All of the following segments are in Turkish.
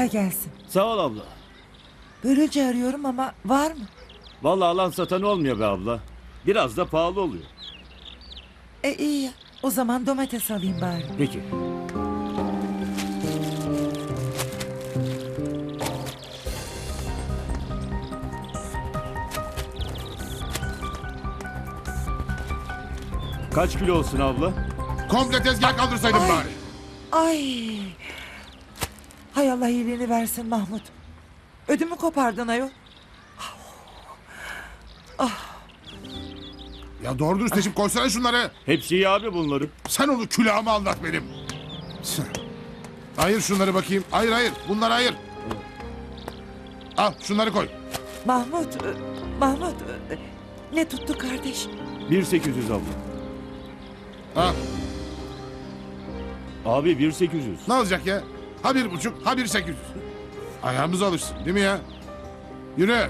Kolay gelsin. Sağ ol abla. Börülce arıyorum ama var mı? Vallahi alan satan olmuyor be abla. Biraz da pahalı oluyor. İyi ya. O zaman domates alayım bari. Peki. Kaç kilo olsun abla? Komple tezgah kaldırsaydın Ay. bari. Ay. Hay Allah iyiliğini versin Mahmut. Ödümü kopardın ayol. Ya doğru dürüst seçip koysana şunları. Hepsi iyi abi bunları. Sen onu külahıma anlat benim. Hayır şunları bakayım. Hayır. Bunları hayır. Al şunları koy. Mahmut. Ne tuttu kardeş? 1800 abla. Al. Abi 1800. Ne olacak ya? Ha 1,5 ha 1,800. Ayağımıza alışsın değil mi ya? Yürü.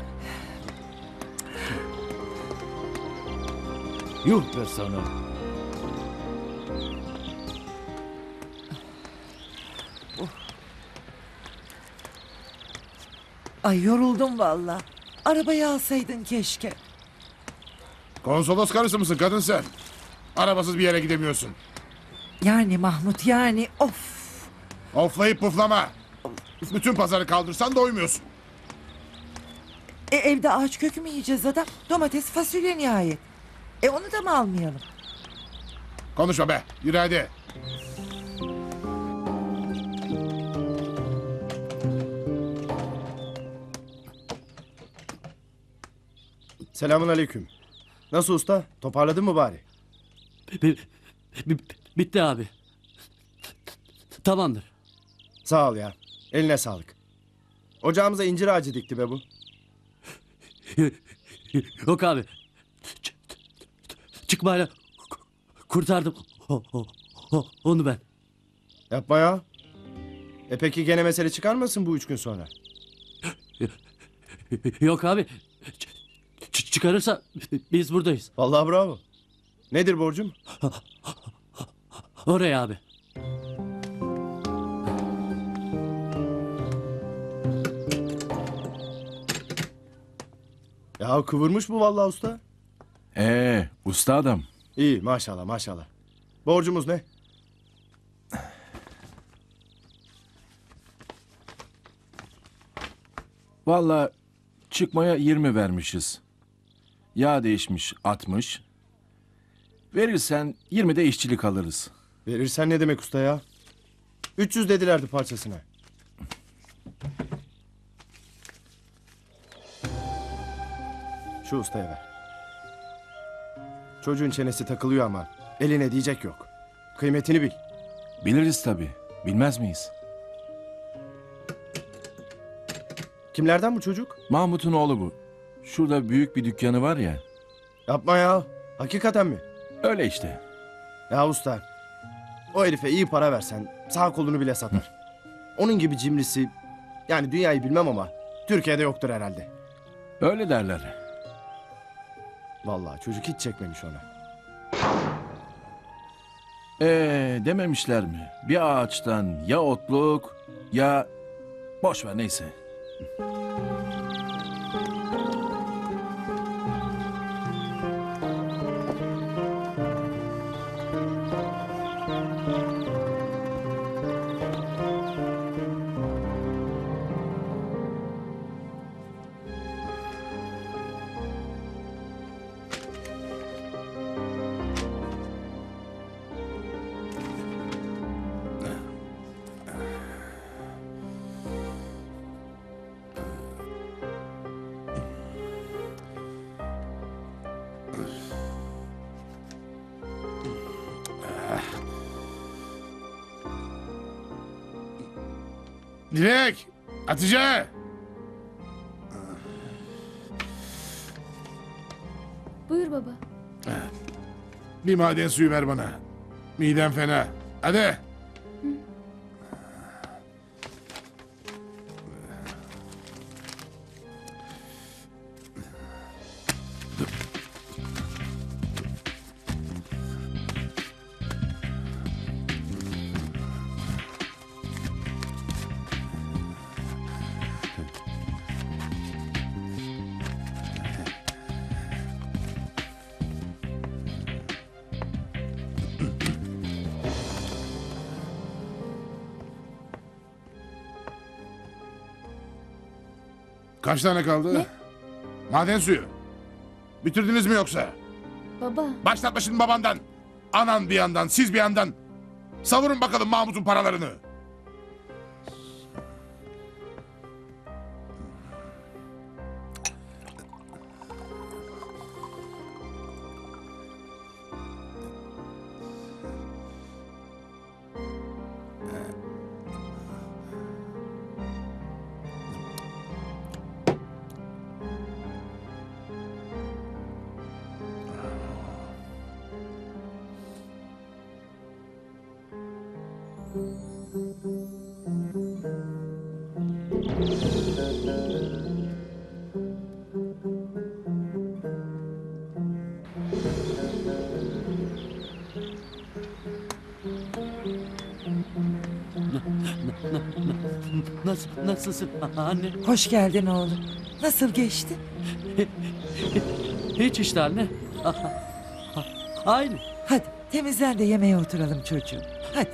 Yuh be sana. Ay yoruldum valla. Arabayı alsaydın keşke. Konsolos karısı mısın kadın sen? Arabasız bir yere gidemiyorsun. Yani Mahmut yani of. Oflayıp puflama. Bütün pazarı kaldırsan doymuyorsun. Evde ağaç kökü mü yiyeceğiz adam? Domates fasulye nihayet. Onu da mı almayalım? Konuşma be. Yürü hadi. Selamun aleyküm. Nasıl usta? Toparladın mı bari? Bitti abi. Tamamdır. Sağ ol ya. Eline sağlık. Ocağımıza incir ağacı dikti be bu. Yok abi. Çıkmayla kurtardım onu ben. Yapma ya. Peki gene mesele çıkarmasın bu 3 gün sonra? Yok abi. Çıkarırsa biz buradayız. Vallahi bravo. Nedir borcum? Oraya abi. Ya kıvırmış bu vallahi usta. Usta adam. İyi maşallah maşallah. Borcumuz ne? Vallahi çıkmaya 20 vermişiz. Yağ değişmiş 60. Verirsen 20 de işçilik alırız. Verirsen ne demek usta ya? 300 dedilerdi parçasına. Şu ustaya ver. Çocuğun çenesi takılıyor ama eline diyecek yok. Kıymetini bil. Biliriz tabii. Bilmez miyiz? Kimlerden bu çocuk? Mahmut'un oğlu bu. Şurada büyük bir dükkanı var ya. Yapma ya. Hakikaten mi? Öyle işte. Ya usta. O herife iyi para versen sağ kolunu bile satar. Onun gibi cimrisi yani dünyayı bilmem ama Türkiye'de yoktur herhalde. Öyle derler. Vallahi çocuk hiç çekmemiş ona. Dememişler mi? Bir ağaçtan ya otluk ya... Boş ver neyse. Dilek. Hatice. Buyur baba. Bir maden suyu ver bana. Midem fena. Hadi. Kaç tane kaldı? Ne? Maden suyu. Bitirdiniz mi yoksa? Baba. Başlatma şimdi babandan. Anan bir yandan, siz bir yandan. Savurun bakalım Mahmut'un paralarını. Nasılsın anne? Hoş geldin oğlum. Nasıl geçti? Hiç işte anne. Aynı. Hadi temizlen de yemeğe oturalım çocuğum. Hadi.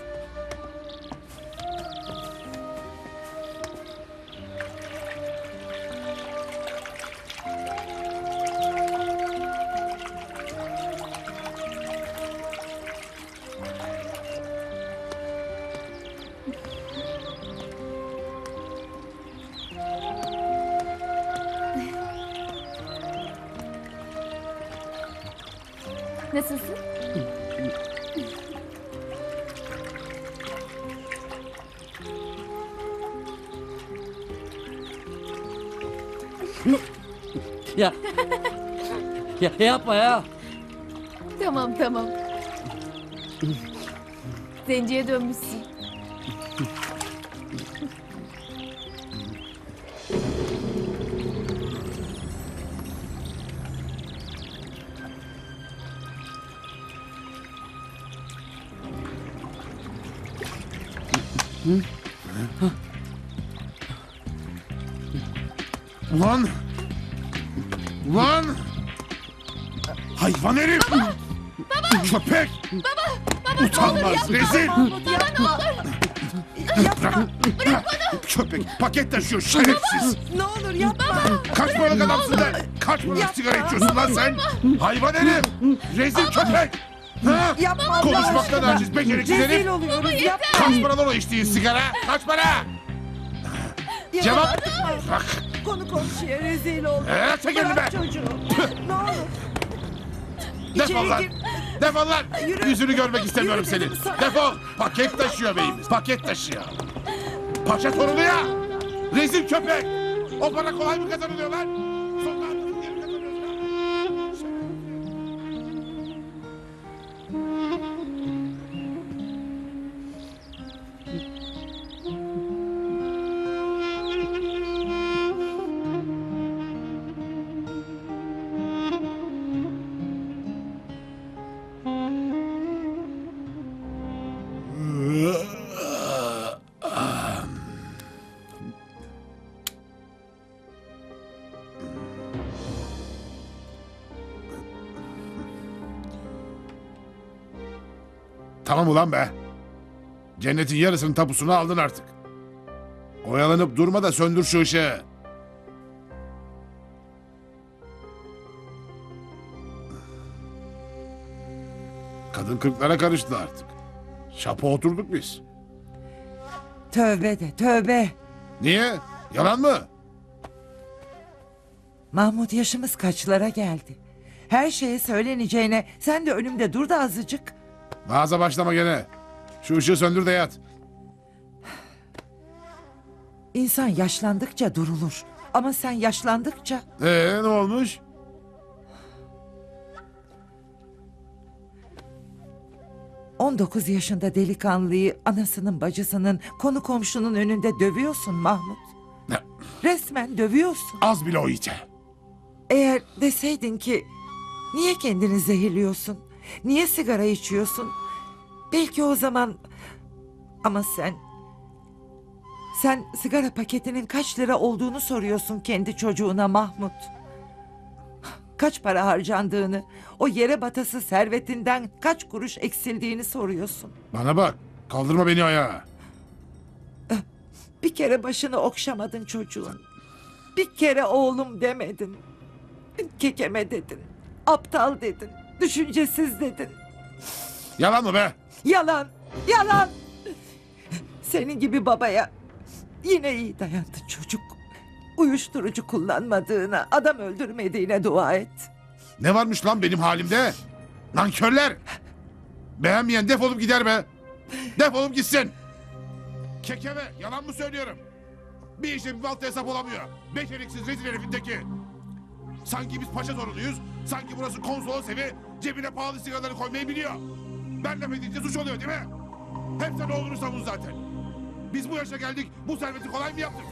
Nasılsın? Ya. Ya yapma ya. Tamam tamam. Zenciye dönmüşsün. Ulan! Ulan! Hayvan herif! Köpek! Utanmaz, rezil! Bırak! Köpek paket taşıyor şerefsiz! Ne olur yapma. Kaç paralık adamsın lan? Kaç paralık sigara içiyorsun lan sen? Hayvan herif! Rezil köpek! Ha? Yapma Allah Konuşmaktan aşkına. aciz beceriksiz Rezil herif! oluyoruz yapma. Kaç para lan o içtiğin sigara? Kaç para? Ya Cevap! yapma. Bak! Konu komşuya rezil olduk. Çek elini be! Bırak çocuğu. Ne olur. Defol lan! gir. Defol lan! Yürü. Yüzünü görmek istemiyorum Yürü senin. dedim sana. Defol! Paket taşıyor beyimiz. Paket taşıyor. Paşa torunu ya! Rezil köpek! O para kolay mı kazanılıyor lan? Sokağa nasıl geri kazanıyorsun ya? Tamam ulan be. Cennetin yarısının tapusunu aldın artık. Oyalanıp durma da söndür şu ışığı. Kadın kırklara karıştı artık. Şapa oturduk biz. Tövbe de tövbe. Niye? Yalan mı? Mahmut yaşımız kaçlara geldi. Her şeye söyleneceğine sen de önümde dur da azıcık. Mağaza başlama gene. Şu ışığı söndür de yat. İnsan yaşlandıkça durulur. Ama sen yaşlandıkça... Ne olmuş? ...19 yaşında delikanlıyı anasının bacısının konu komşunun önünde dövüyorsun Mahmut. Ne? Resmen dövüyorsun. Az bile o iyice. Eğer deseydin ki niye kendini zehirliyorsun? Niye sigara içiyorsun? Belki o zaman... Ama sen sigara paketinin kaç lira olduğunu soruyorsun kendi çocuğuna Mahmut. Kaç para harcandığını, o yere batası servetinden kaç kuruş eksildiğini soruyorsun. Bana bak. Kaldırma beni ayağa. Bir kere başını okşamadın çocuğun. Bir kere oğlum demedin. Kekeme dedin. Aptal dedin. Düşüncesiz dedin. Yalan mı be? Yalan, yalan. Senin gibi babaya yine iyi dayandı çocuk. Uyuşturucu kullanmadığına, adam öldürmediğine dua et. Ne varmış lan benim halimde? Nankörler! Beğenmeyen defolup gider be. Defolup gitsin. Kekeme, yalan mı söylüyorum? Bir işe bir balta hesap olamıyor. Beceriksiz rezil herifindeki. Sanki biz paşa torunuyuz. Sanki burası konsolos evi. Cebine pahalı sigaraları koymayı biliyor. Ben laf edince suç oluyor değil mi? Hep sen oğlunu savun zaten. Biz bu yaşa geldik. Bu serveti kolay mı yaptık?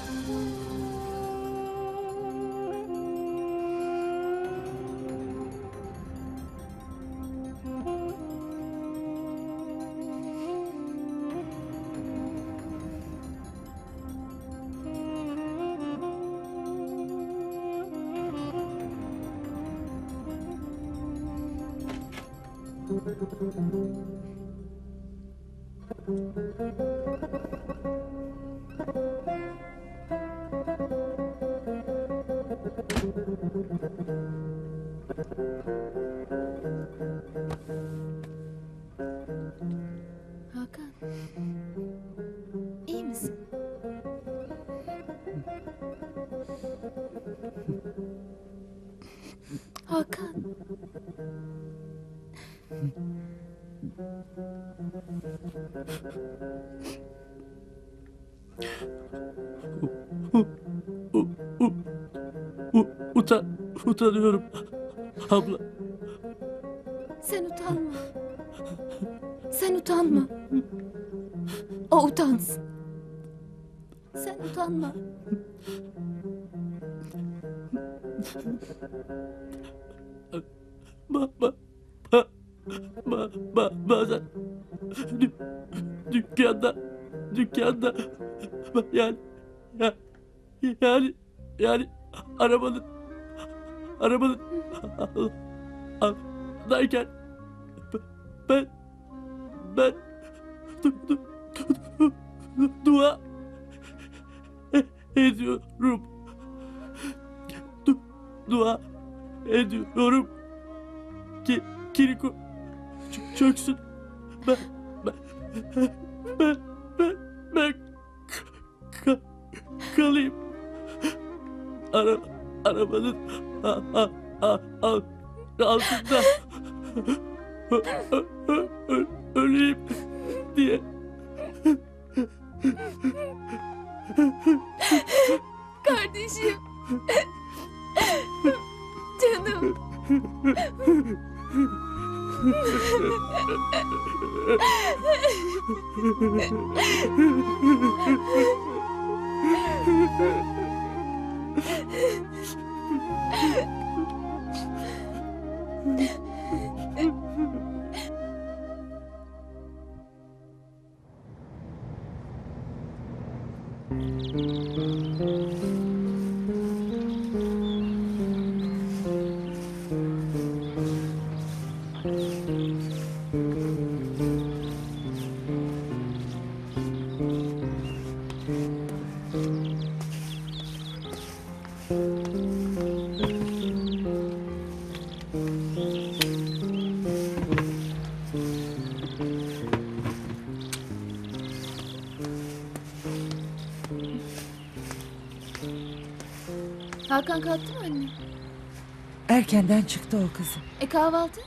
Hakan. İyi misin? Hakan. Utanıyorum. Abla. Sen utanma. Sen utanma. O utansın. Sen utanma. Bazen dükkanda yani yani arabanın derken ben dua ediyorum. Dua ediyorum ki Kiriko çöksün. Ben kalayım. Arabanın altında öleyim diye. Kardeşim. Canım. Hakan kalktı mı anne? Erkenden çıktı o kızım. Kahvaltı?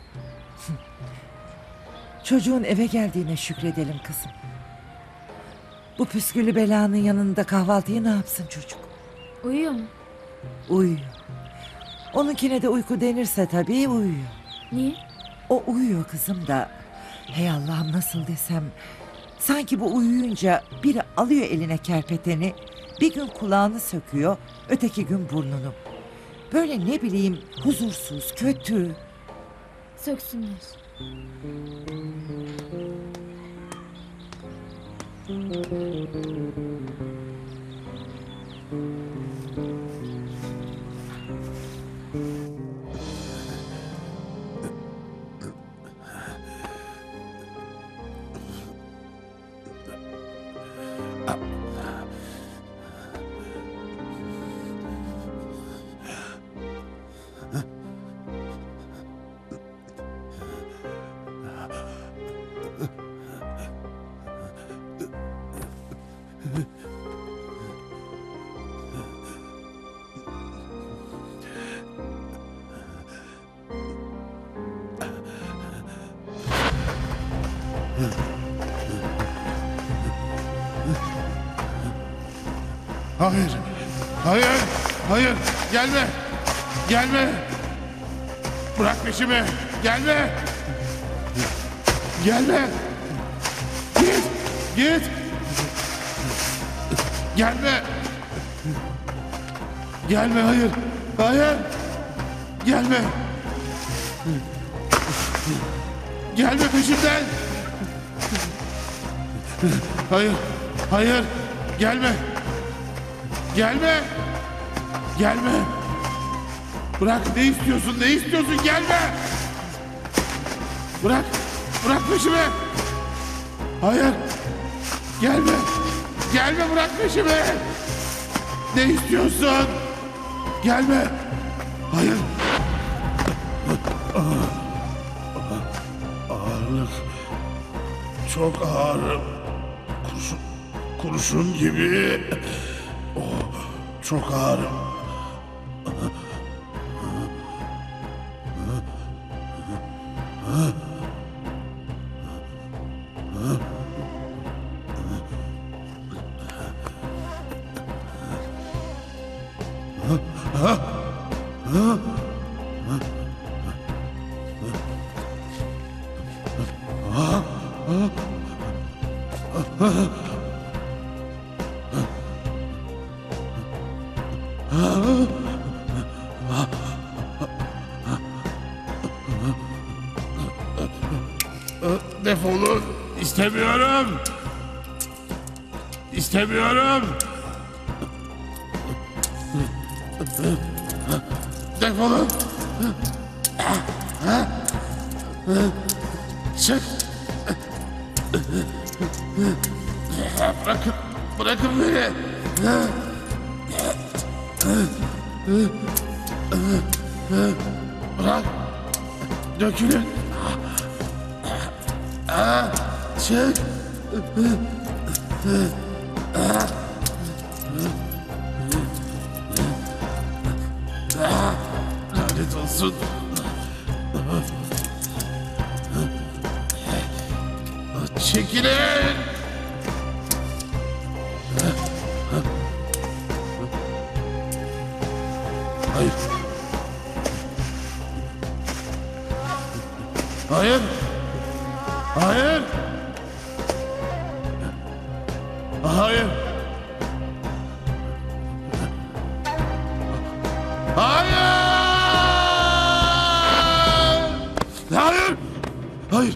Çocuğun eve geldiğine şükredelim kızım. Bu püsküllü belanın yanında kahvaltıyı ne yapsın çocuk? Uyuyor mu? Uyuyor. Onunkine de uyku denirse tabii uyuyor. Niye? O uyuyor kızım da. Hey Allah'ım nasıl desem. Sanki bu uyuyunca biri alıyor eline kerpeteni. Bir gün kulağını söküyor, öteki gün burnunu. Böyle ne bileyim huzursuz, kötü. Söksünler. Hayır. Hayır. Hayır. Gelme. Gelme. Bırak peşimi. Gelme. Gelme. Git. Git. Gelme. Gelme. Hayır. Hayır. Gelme. Gelme peşimden. Hayır. Hayır. Gelme. Gelme. Gelme. Bırak, ne istiyorsun? Ne istiyorsun? Gelme. Bırak. Bırak peşimi. Hayır. Gelme. Gelme, bırak peşimi. Ne istiyorsun? Gelme. Hayır. Ağırlık. Çok ağır. Kurşun gibi. Oh, çok ağır. Defolun. İstemiyorum. İstemiyorum. Defolun. Çık. Bırakın. Bırakın beni. Bırak. Dökülün. Çık. Lanet olsun. Çekilin. Hayır. Hayır. Hayır. Hayır. Hayır. Hayır. Hayır.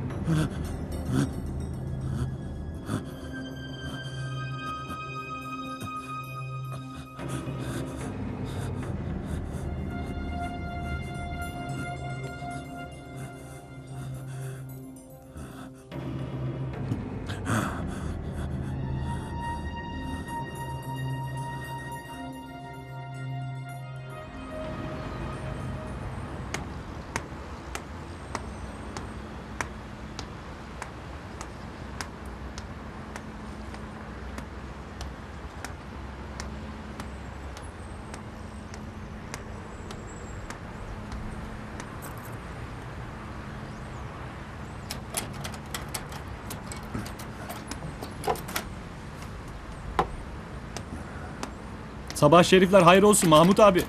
Sabah şerifler hayır olsun Mahmut abi.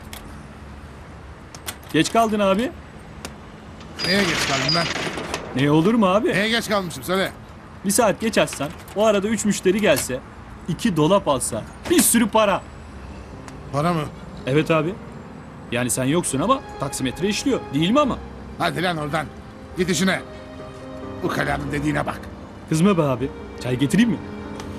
Geç kaldın abi. Neye geç kaldım ben? Ne olur mu abi? Neye geç kalmışım söyle. Bir saat geç açsan, o arada 3 müşteri gelse, 2 dolap alsa, bir sürü para. Para mı? Evet abi. Yani sen yoksun ama taksimetre işliyor. Değil mi ama? Hadi lan oradan. Git işine. Bu kalanın dediğine bak. Kızma be abi. Çay getireyim mi?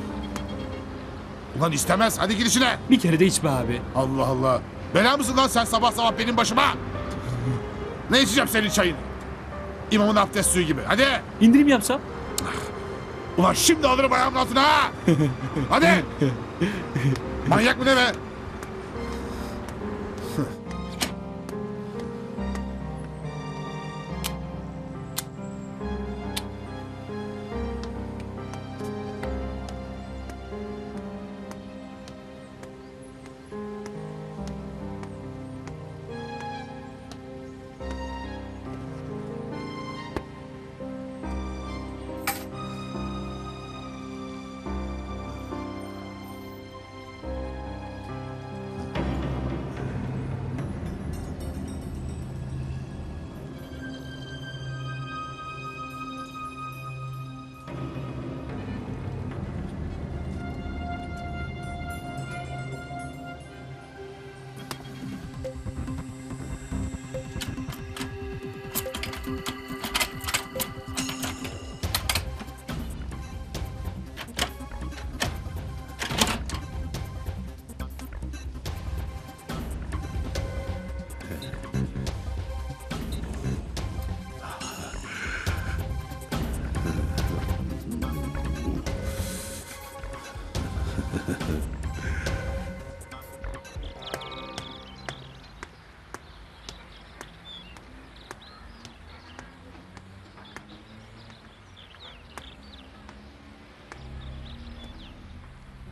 Ulan istemez. Hadi git işine. Bir kere de iç be abi. Allah Allah. Bela mısın lan sen sabah sabah benim başıma? Ne içeceğim senin çayını? İmamın abdest suyu gibi. Hadi. İndirim yapsam? Ulan şimdi alırım ayağımın altına ha. Hadi. Manyak mı ne be?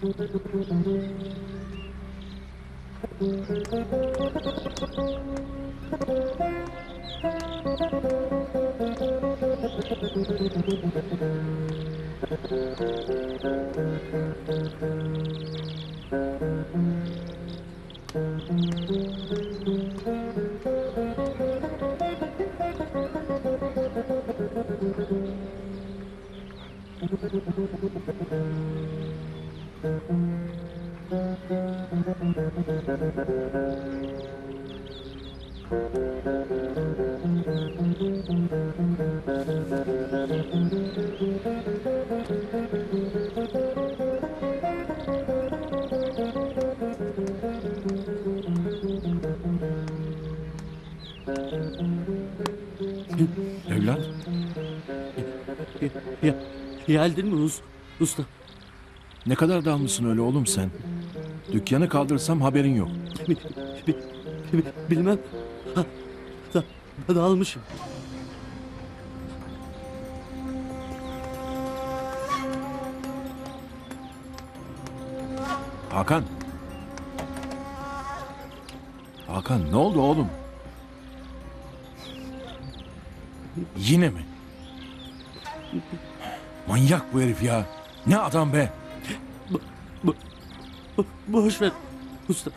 Evlat, Ya, geldin mi usta? ne kadar dalmışsın öyle oğlum sen? Dükkanı kaldırsam haberin yok. Bilmem. Dalmışım. Hakan. Hakan ne oldu oğlum? Yine mi? Manyak bu herif ya. Ne adam be. Boş ver usta.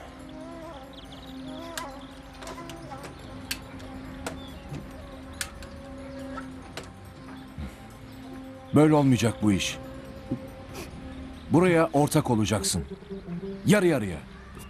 Böyle olmayacak bu iş. Buraya ortak olacaksın. Yarı yarıya.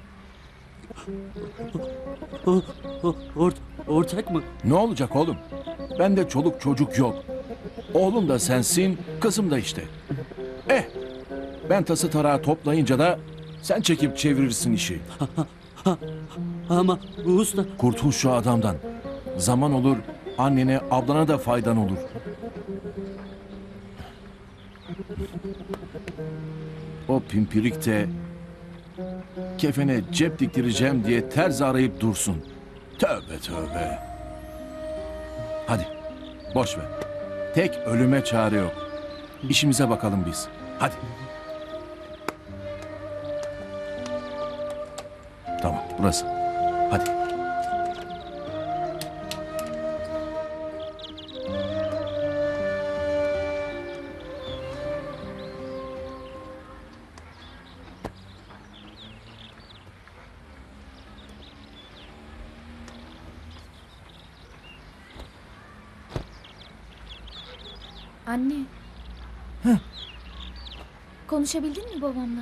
Ortak mı? Ne olacak oğlum? Bende çoluk çocuk yok. Oğlum da sensin, kızım da işte. Ben tası tarağı toplayınca da sen çekip çevirirsin işi. Ama usta. Kurtul şu adamdan. Zaman olur, annene, ablana da faydan olur. O pimpirik de kefene cep diktireceğim diye terzi arayıp dursun. Tövbe tövbe. Hadi, boş ver. Tek ölüme çare yok. İşimize bakalım biz. Hadi. Tamam, burası. Hadi. Anne. Konuşabildin mi babamla?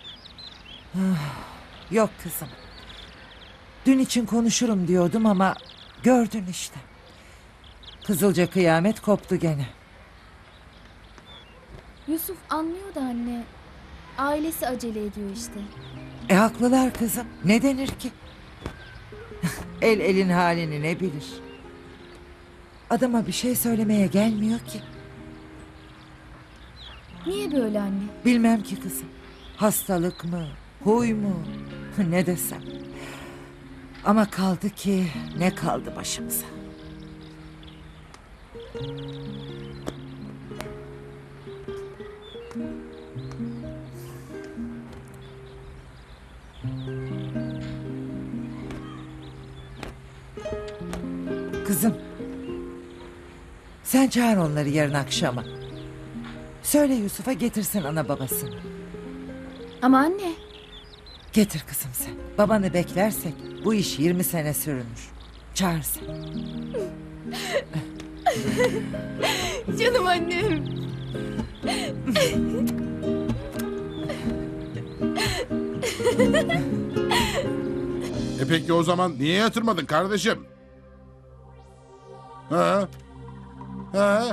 Yok kızım. Dün için konuşurum diyordum ama gördün işte. Kızılca kıyamet koptu gene. Yusuf anlıyor da anne. Ailesi acele ediyor işte. Haklılar kızım. Ne denir ki? El elin halini ne bilir? Adama bir şey söylemeye gelmiyor ki. Niye böyle anne? Bilmem ki kızım. Hastalık mı? Huy mu? Ne desem. Ama kaldı ki ne kaldı başımıza. Kızım. Sen çağır onları yarın akşama. Söyle Yusuf'a getirsin ana babasını. Ama anne. Getir kızım sen. Babanı beklersek bu iş 20 sene sürünür. Çağır sen. Canım annem. Peki o zaman niye yatırmadın kardeşim? Ha? Ha?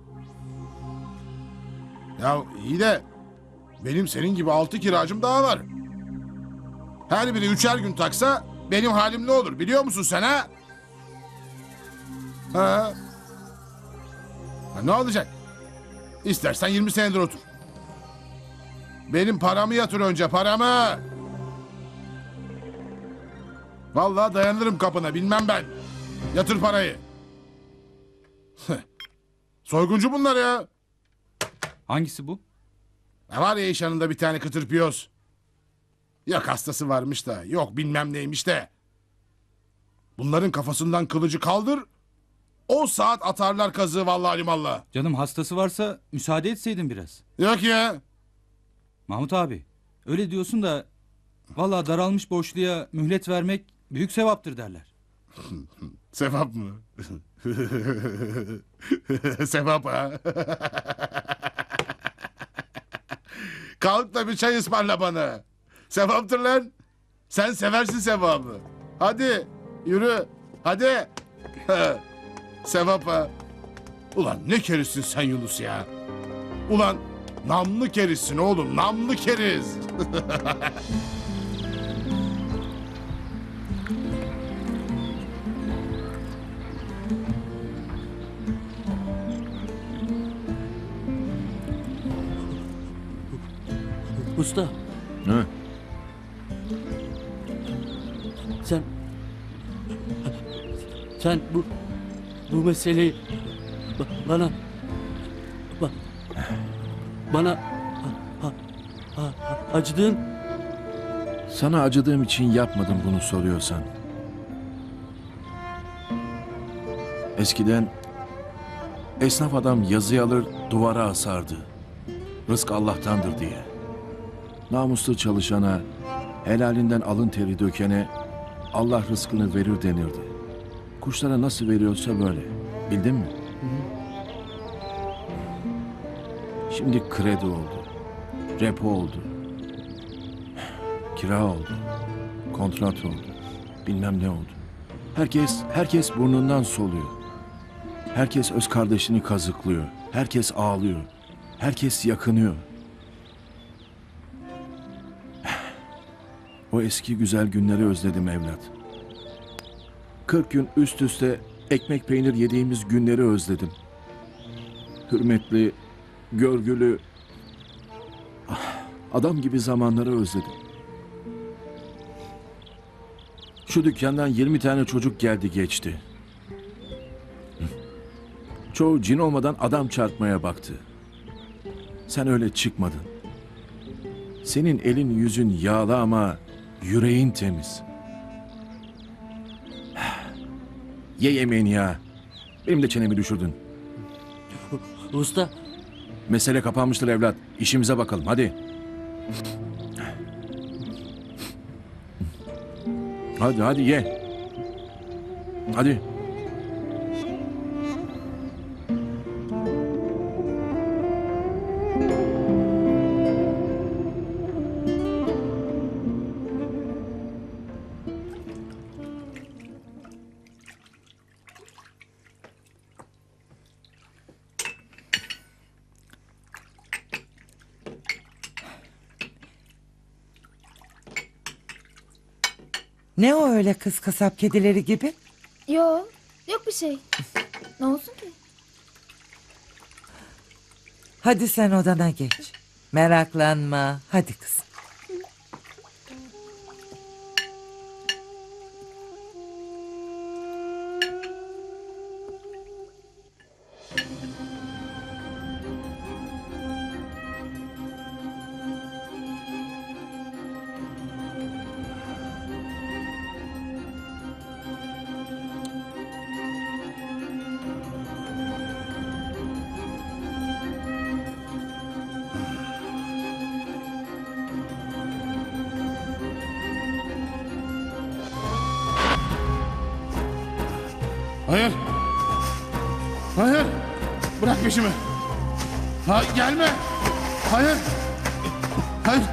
Ya iyi de benim senin gibi 6 kiracım daha var. Her biri 3'er gün taksa benim halim ne olur biliyor musun sen ha? Ha? Ha, ne olacak? İstersen 20 senedir otur. Benim paramı yatır önce, paramı. Vallahi dayanırım kapına, bilmem ben. Yatır parayı. Soyguncu bunlar ya. Hangisi bu? Var ya iş yanında bir tane kıtırpiyoz. Yok hastası varmış da, yok bilmem neymiş de. Bunların kafasından kılıcı kaldır, o saat atarlar kazığı vallahi limallah. Canım hastası varsa müsaade etseydin biraz. Yok ya. Mahmut abi öyle diyorsun da vallahi daralmış borçluya mühlet vermek büyük sevaptır derler. Sevap mı? Sevap ha? Kalk da bir çay ısmarla bana. Sevaptır lan. Sen seversin sevabı. Hadi yürü. Hadi. Sevap ha. Ulan ne kerizsin sen Yunus ya. Ulan namlı kerizsin oğlum. Namlı keriz. Usta Ne? sen bu meseleyi bana bana acıdın. Sana acıdığım için yapmadım bunu soruyorsan. Eskiden esnaf adam yazı alır duvara asardı. Rızk Allah'tandır diye. Namuslu çalışana, helalinden alın teri dökene Allah rızkını verir denirdi. Kuşlara nasıl veriyorsa böyle. Bildin mi? Şimdi kredi oldu. Repo oldu. Kira oldu. Kontrat oldu. Bilmem ne oldu. Herkes burnundan soluyor. Herkes öz kardeşini kazıklıyor. Herkes ağlıyor. Herkes yakınıyor. O eski güzel günleri özledim evlat. 40 gün üst üste ekmek peynir yediğimiz günleri özledim. Hürmetli, görgülü, adam gibi zamanları özledim. Şu dükkandan 20 tane çocuk geldi geçti. Çoğu cin olmadan adam çarpmaya baktı. Sen öyle çıkmadın. Senin elin yüzün yağlı ama yüreğin temiz. Ye yemeğini ya. Benim de çenemi düşürdün. Usta Mesele kapanmıştır evlat. İşimize bakalım hadi. Hadi ye. Hadi. Ne o öyle kız kasap kedileri gibi? Yok bir şey. Ne olsun ki? Hadi sen odana geç. Meraklanma. Hadi kızım. Hayır. Hayır. Bırak peşimi. Gelme. Hayır. Hayır.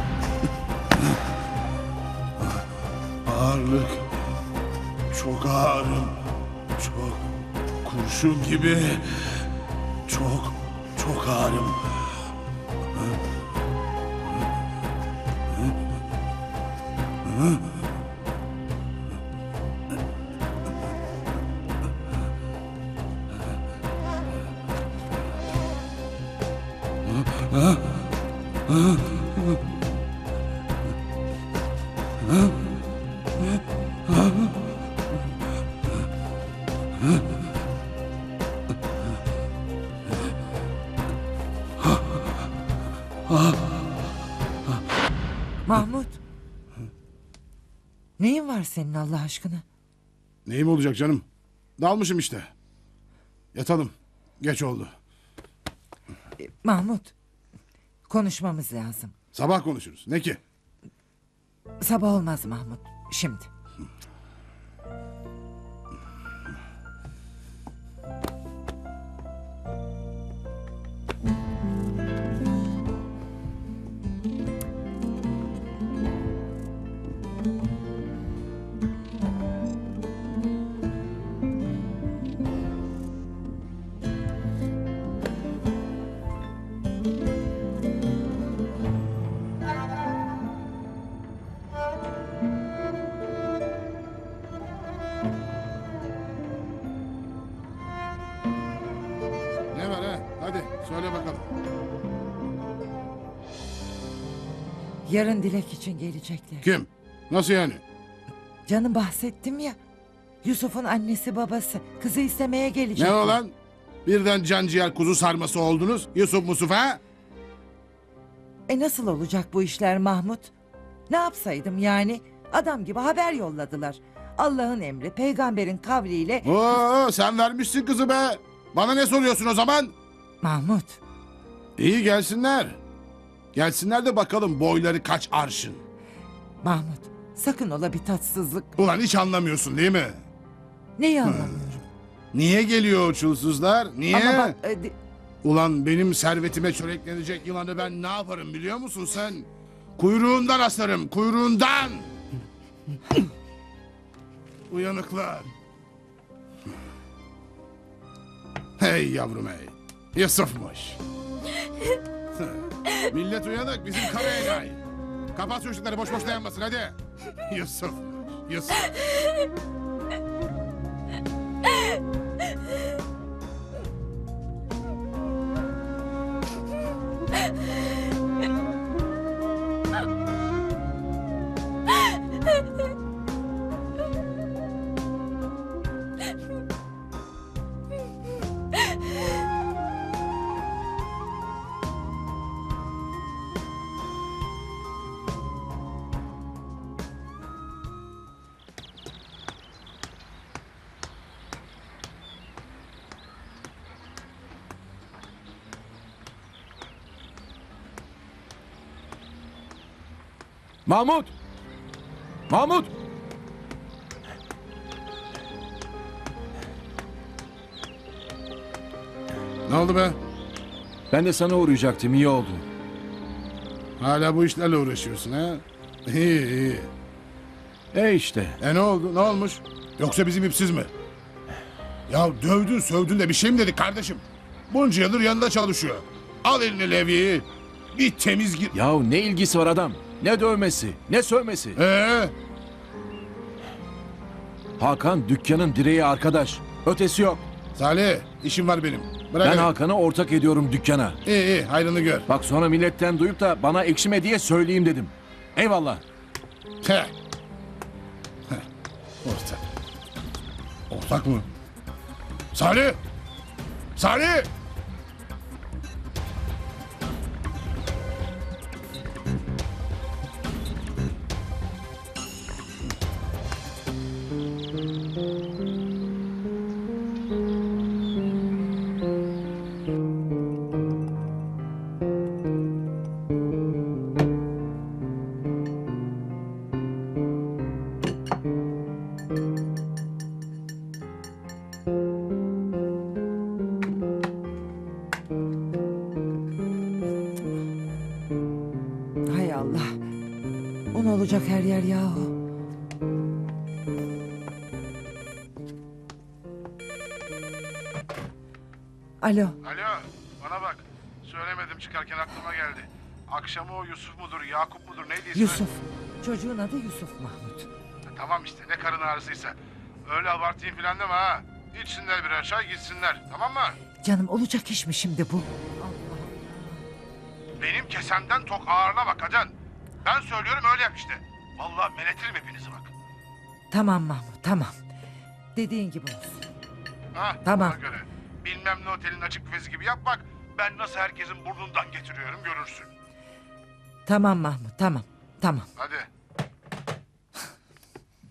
Ağırlık. Çok ağırım. Çok kurşun gibi. Çok ağırım. Neyin var senin Allah aşkına? Neyim olacak canım? Dalmışım işte. Yatalım. Geç oldu. Mahmut, konuşmamız lazım. Sabah konuşuruz. Ne ki? Sabah olmaz Mahmut, şimdi. Ne var ha? Hadi söyle bakalım. Yarın Dilek için gelecekler. Kim? Nasıl yani? Canım bahsettim ya. Yusuf'un annesi babası kızı istemeye gelecek. Ne olan? Birden canciğer kuzu sarması oldunuz. Yusuf Musuf ha? Nasıl olacak bu işler Mahmut? Ne yapsaydım yani? Adam gibi haber yolladılar. Allah'ın emri, peygamberin kavliyle... Oo, sen vermişsin kızı be. Bana ne soruyorsun o zaman? Mahmut, İyi gelsinler. Gelsinler de bakalım boyları kaç arşın. Mahmut, sakın ola bir tatsızlık. Ulan hiç anlamıyorsun değil mi? Neyi anlamıyorum? Niye geliyor o çulsuzlar? Niye? Ama bak... Ulan benim servetime çöreklenecek yılanı ben ne yaparım biliyor musun sen? Kuyruğundan asarım, kuyruğundan! Uyanıklar. Hey yavrum hey. Yusuf'muş. Millet uyanık, bizim kara enayi. Kapat şu ışıkları, boş boş dayanmasın hadi. Yusuf, Yusuf. Mahmut! Mahmut! Ne oldu be? Ben de sana uğrayacaktım, iyi oldu. Hala bu işlerle uğraşıyorsun ha? İyi iyi. İşte. Ne oldu? Ne olmuş? Yoksa bizim ipsiz mi? Ya dövdün sövdün de bir şey mi dedik kardeşim? Bunca yıldır yanında çalışıyor. Al eline levyeyi. Bir temiz gir... Ya ne ilgisi var adam? Ne dövmesi, ne sövmesi. Hakan dükkanın direği arkadaş. Ötesi yok. Salih işim var benim. Bırak Ben hele. Hakan'ı ortak ediyorum dükkana. İyi iyi hayrını gör. Bak sonra milletten duyup da bana ekşime diye söyleyeyim dedim. Eyvallah. Heh. Ortak. Ortak mı? Salih! Salih! Hay Allah. Un olacak her yer yahu. Alo. Alo, bana bak. Söylemedim çıkarken aklıma geldi. Akşamı o Yusuf mudur, Yakup mudur neydi ismi? Yusuf. Çocuğun adı Yusuf Mahmut. Tamam işte ne karın ağrısıysa. Öyle abartayım filan deme ha. İçsinler birer çay gitsinler, tamam mı? Canım olacak iş mi şimdi bu? Benim kesemden tok ağırına bak Hacan. Ben söylüyorum öyle yap işte. Vallahi meletirim hepinizi bak. Tamam Mahmut, tamam. Dediğin gibi olsun. Ha, Tamam. ona göre. Bilmem ne otelin açık büfesi gibi yap bak. Ben nasıl herkesin burnundan getiriyorum görürsün. Tamam Mahmut, tamam. Tamam. Hadi.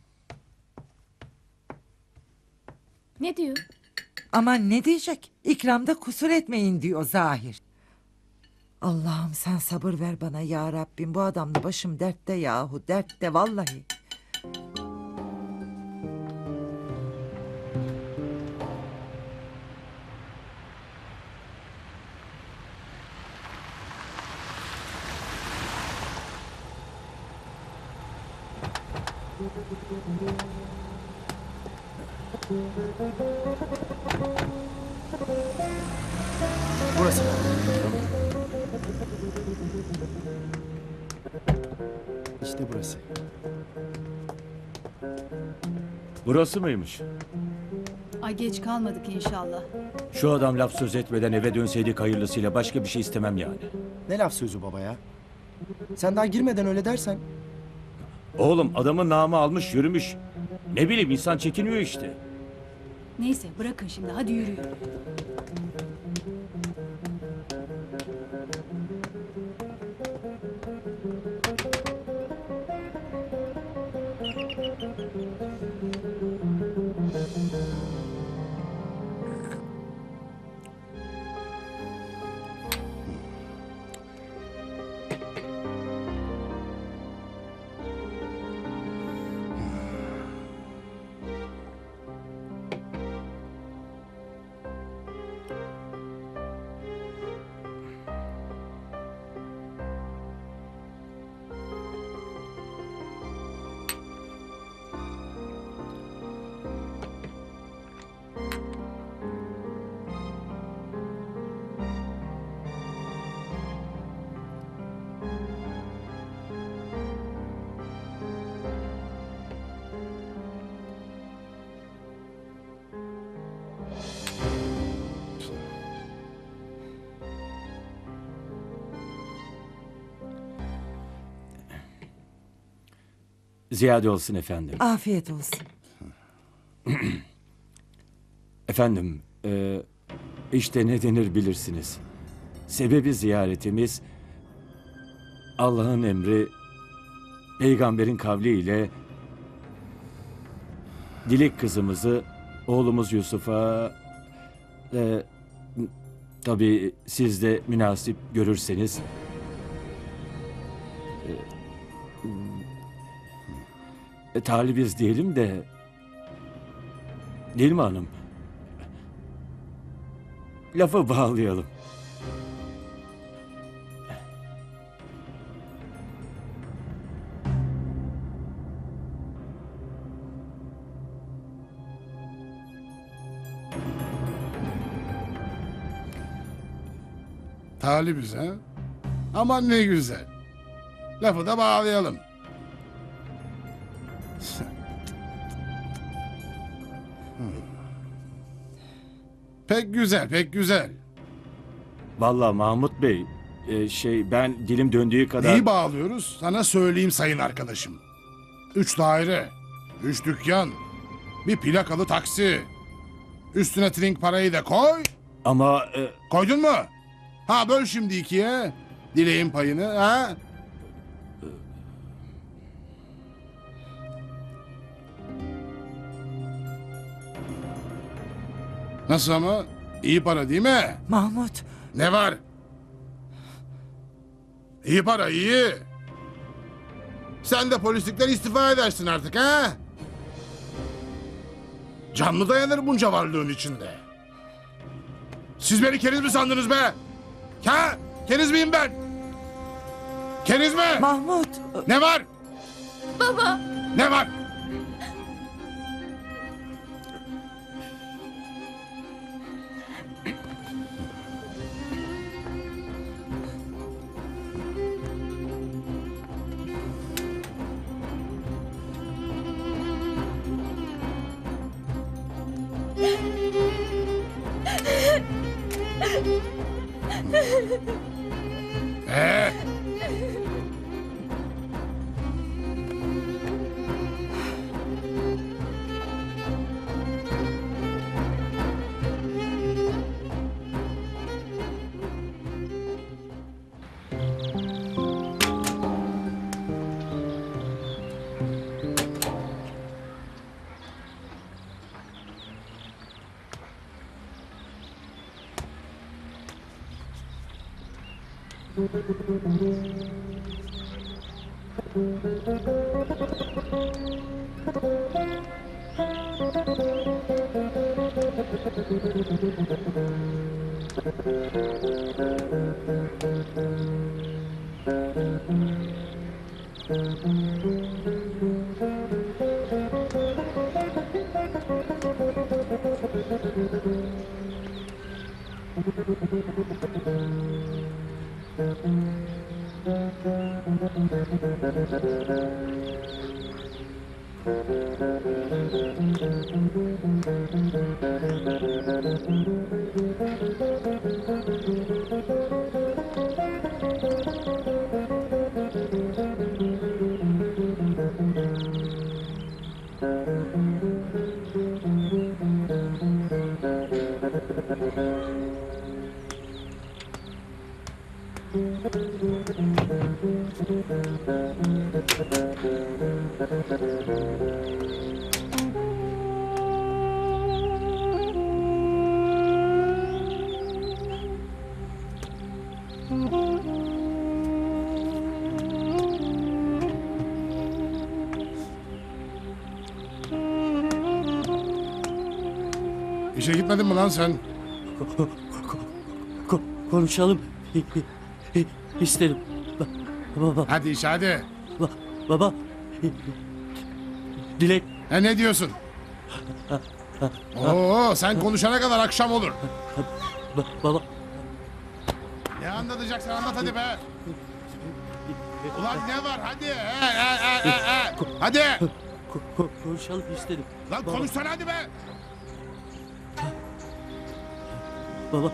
Ne diyor? Aman ne diyecek? İkramda kusur etmeyin diyor zahir. Allah'ım sen sabır ver bana ya Rabbim. Bu adamla başım dertte yahu, dertte vallahi. Burası. İşte burası. Burası mıymış? Ay geç kalmadık inşallah. Şu adam laf söz etmeden eve dönseydik hayırlısıyla başka bir şey istemem yani. Ne laf sözü baba ya? Sen daha girmeden öyle dersen. Oğlum adamın namı almış yürümüş. Ne bileyim insan çekiniyor işte. Neyse bırakın şimdi hadi yürüyün. Ziyade olsun efendim. Afiyet olsun. Efendim, işte ne denir bilirsiniz. Sebebi ziyaretimiz Allah'ın emri, peygamberin kavliyle Dilek kızımızı oğlumuz Yusuf'a tabii siz de münasip görürseniz talibiz diyelim de değil mi hanım? Lafı bağlayalım. Talibiz ha? Aman ne güzel. Lafı da bağlayalım. Pek güzel, pek güzel. Vallahi Mahmut Bey, ben dilim döndüğü kadar... Neyi bağlıyoruz? Sana söyleyeyim sayın arkadaşım. 3 daire, 3 dükkan, bir plakalı taksi. Üstüne trink parayı da koy. Ama... Koydun mu? Ha böl şimdi ikiye. Dileğin payını ha. Nasıl ama? İyi para değil mi? Mahmut. Ne var? İyi para iyi. Sen de polislikten istifa edersin artık ha? Canlı dayanır bunca varlığın içinde. Siz beni keriz mi sandınız be? Ha? Keriz miyim ben? Keriz mi? Mahmut. Ne var? Baba. Ne var? Ee? İşe gitmedin mi lan sen? Konuşalım istedim. Baba, Hadi işe hadi. baba, Dilek, Ne diyorsun? Oo, sen konuşana kadar akşam olur. baba, Ne anlatacaksın anlat hadi be. Ulan ne var hadi. Hadi. konuşalım istedim. Lan konuşsana hadi be. Baba,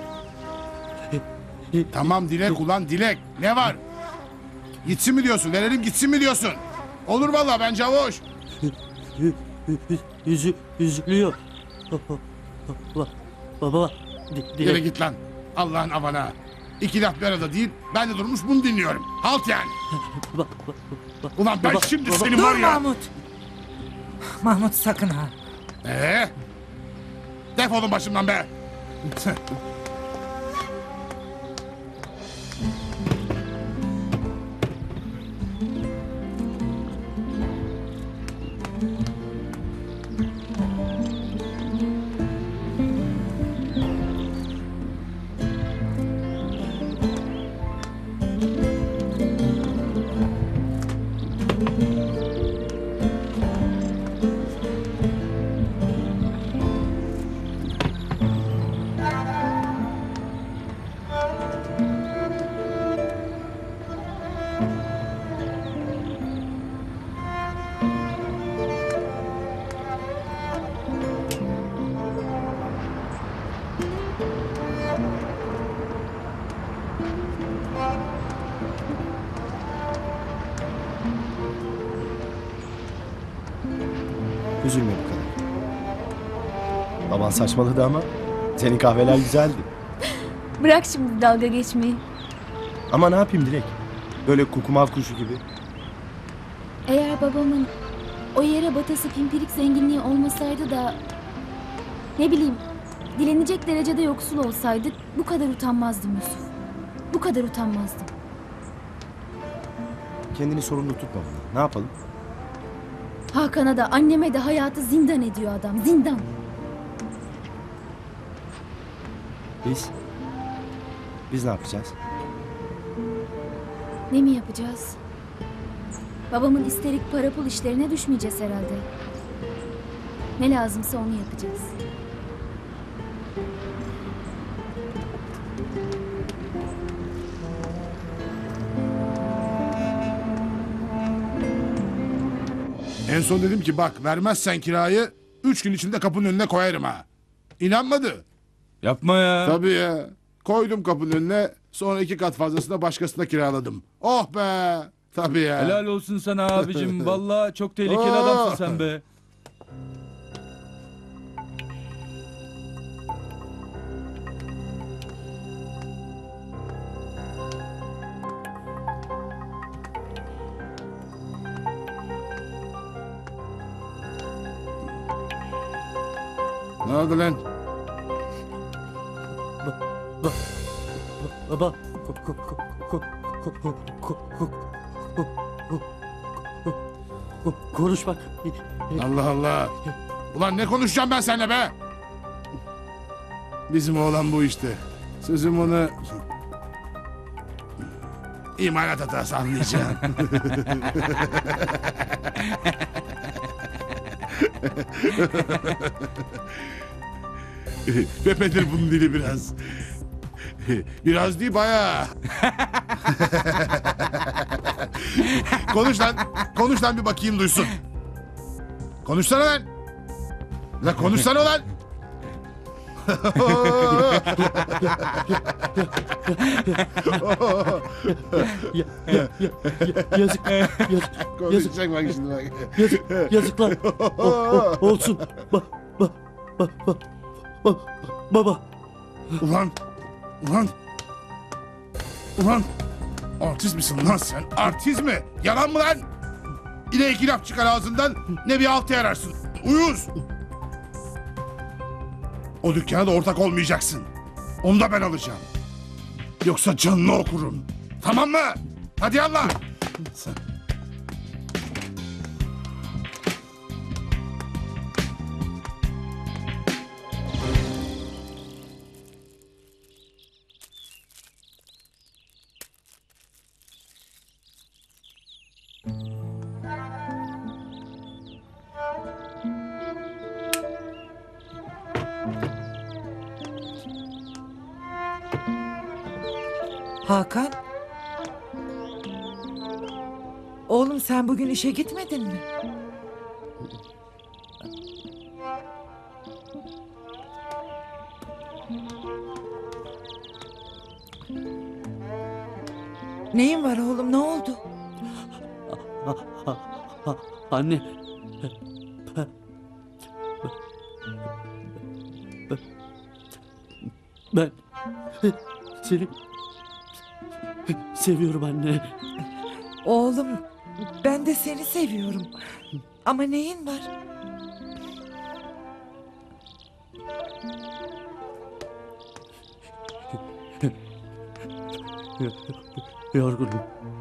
Tamam Dilek ulan Dilek. Ne var? Gitsin mi diyorsun? Verelim gitsin mi diyorsun? Olur vallahi ben Cavuş. üzülüyor. Baba, Yere Dilek, git lan. Allah'ın avana. İki laf bir arada değil. Ben de durmuş bunu dinliyorum. Halt yani. Ulan ben şimdi senin var Dur ya. Mahmut. Mahmut sakın ha. Defolun başımdan be. Üzülme bu kadar. Baban saçmaladı ama senin kahveler güzeldi. Bırak şimdi dalga geçmeyi. Ama ne yapayım Dilek? Böyle kukumav kuşu gibi. Eğer babamın o yere batası pimpirik zenginliği olmasaydı da... Ne bileyim, dilenecek derecede yoksul olsaydık bu kadar utanmazdım Yusuf. Bu kadar utanmazdım. Kendini sorumlu tutma bana. Ne yapalım? Hakan'a da anneme de hayatı zindan ediyor adam, zindan. Biz ne yapacağız? Ne mi yapacağız? Babamın isterik para pul işlerine düşmeyeceğiz herhalde. Ne lazımsa onu yapacağız. En son dedim ki bak vermezsen kirayı 3 gün içinde kapının önüne koyarım ha. İnanmadı. Yapma ya. Tabii ya. Koydum kapının önüne sonra 2 kat fazlasını başkasına kiraladım. Oh be. Tabii ya. Helal olsun sana abicim. Vallahi çok tehlikeli Oh. adamsın sen be. Ne oldu lan? baba, Konuşmak. Allah Allah. Ulan ne konuşacağım ben seninle be? Bizim oğlan bu işte. Sözüm ona... İmalat hatası anlayacağım. Pepe'dir bunun dili biraz. Biraz değil bayağı. Konuş lan bir bakayım duysun. Konuşsana lan. La konuşsana lan. Yazık. Konuşacak bak şimdi bak. Yazıklar. Olsun. Baba. Ulan. Artist misin lan sen? Artist mi? Yalan mı lan? Ne iki laf çıkar ağzından ne bir altı yararsın. Uyuz. O dükkana da ortak olmayacaksın. Onu da ben alacağım. Yoksa canını okurum. Tamam mı? Hadi yallah. Hakan. Oğlum sen bugün işe gitmedin mi? Neyin var oğlum, ne oldu? Anne. Ben seni seviyorum anne. Oğlum ben de seni seviyorum. Ama neyin var? Yorgunum.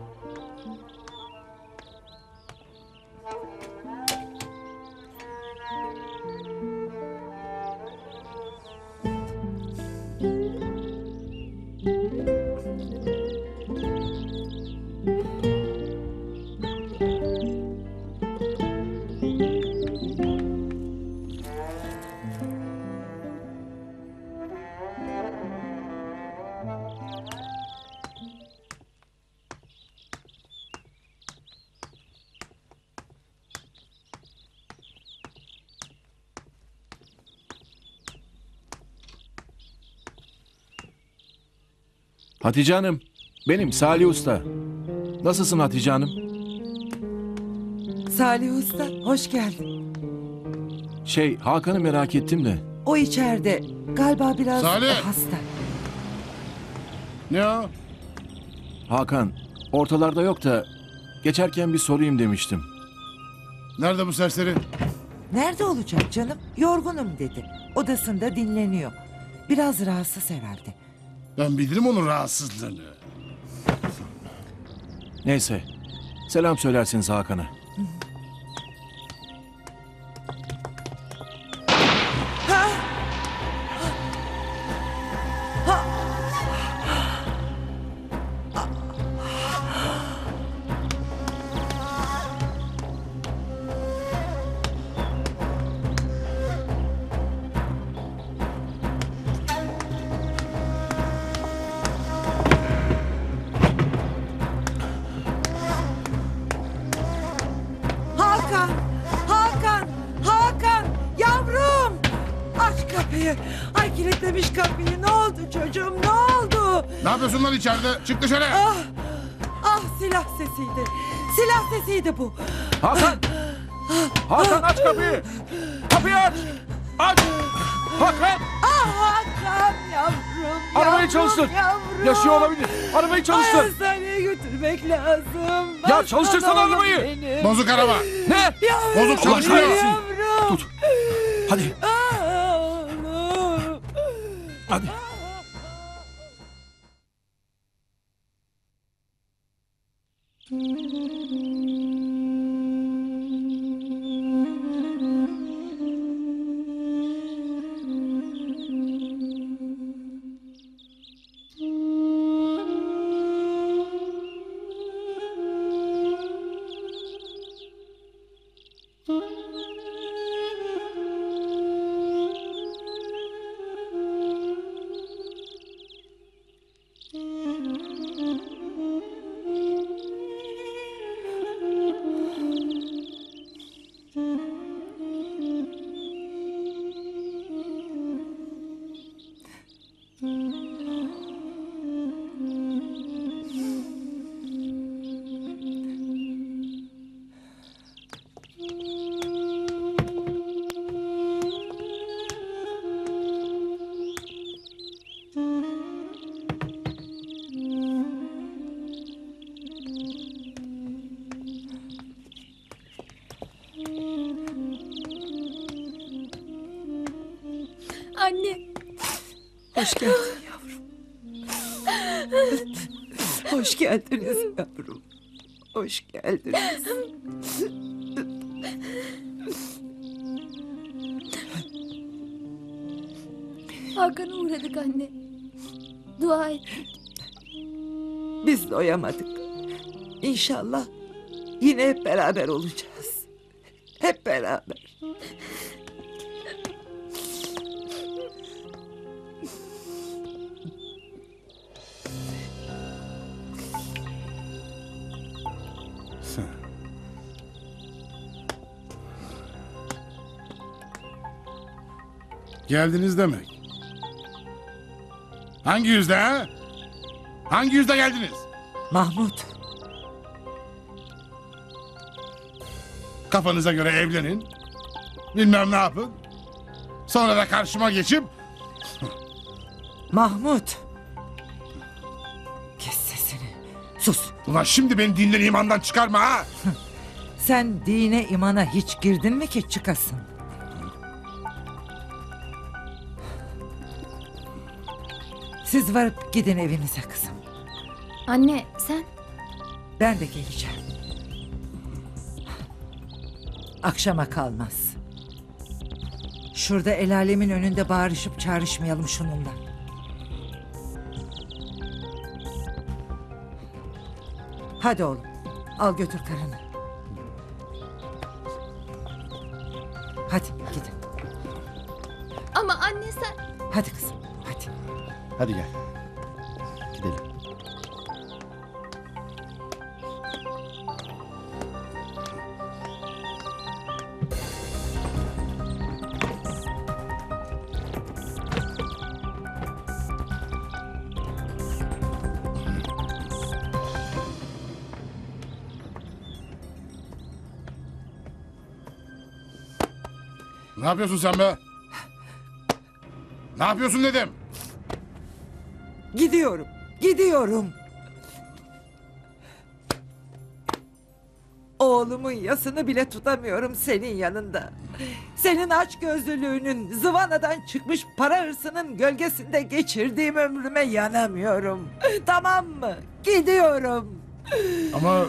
Hatice Hanım, benim Salih Usta. Nasılsın Hatice Hanım? Salih Usta hoş geldin. Hakan'ı merak ettim de. O içeride galiba biraz Salih! hasta. Ne o? Hakan, ortalarda yok da geçerken bir sorayım demiştim. Nerede bu serseri? Nerede olacak canım? Yorgunum dedi. Odasında dinleniyor. Biraz rahatsız herhalde. Ben bilirim onun rahatsızlığını. Neyse, selam söylersiniz Hakan'a. Hakan! Hakan! Hakan! Yavrum! Aç kapıyı. Ay kilitlemiş kapıyı. Ne oldu çocuğum? Ne oldu? Ne yapıyorsun lan içeride? Çık dışarı. Ah! Ah silah sesiydi. Silah sesiydi bu. Hakan! Hakan aç kapıyı! Kapıyı aç! Aç! Hakan! Ah Hakan yavrum. Arabayı yavrum, çalıştır. Yavrum. Yaşıyor olabilir. Arabayı Ay çalıştır. hastaneye götürmek lazım. Ya çalıştırsana Aslan oğlum arabayı. benim. Bozuk araba. Ne? Yavrum, Bozuk çalışmıyor. Yavrum. Tut. Hadi. Ah, oğlum. Hadi. Anne. Hoş geldin yavrum. Hoş geldiniz yavrum. Hoş geldiniz. Hakan'a uğradık anne. Dua et. Biz doyamadık. İnşallah yine hep beraber olacağız. Hep beraber. Geldiniz demek. Hangi yüzde ha? Hangi yüzde geldiniz? Mahmut, Kafanıza göre evlenin. Bilmem ne yapın. Sonra da karşıma geçip Mahmut. Kes sesini. Sus. ulan şimdi beni dinlen imandan çıkarma ha. Sen dine imana hiç girdin mi ki çıkasın? Siz varıp gidin evinize kızım. Anne sen? Ben de geleceğim. Akşama kalmaz. Şurada el alemin önünde bağırışıp çağrışmayalım şununla. Hadi oğlum, al götür karını. Hadi gidin. Ama anne sen... Hadi kızım, hadi. Hadi gel. Gidelim. Ne yapıyorsun sen be? Ne yapıyorsun dedim. Gidiyorum, gidiyorum. Oğlumun yasını bile tutamıyorum senin yanında. Senin açgözlülüğünün, zıvanadan çıkmış para hırsının gölgesinde geçirdiğim ömrüme yanamıyorum. Tamam mı? Gidiyorum. Ama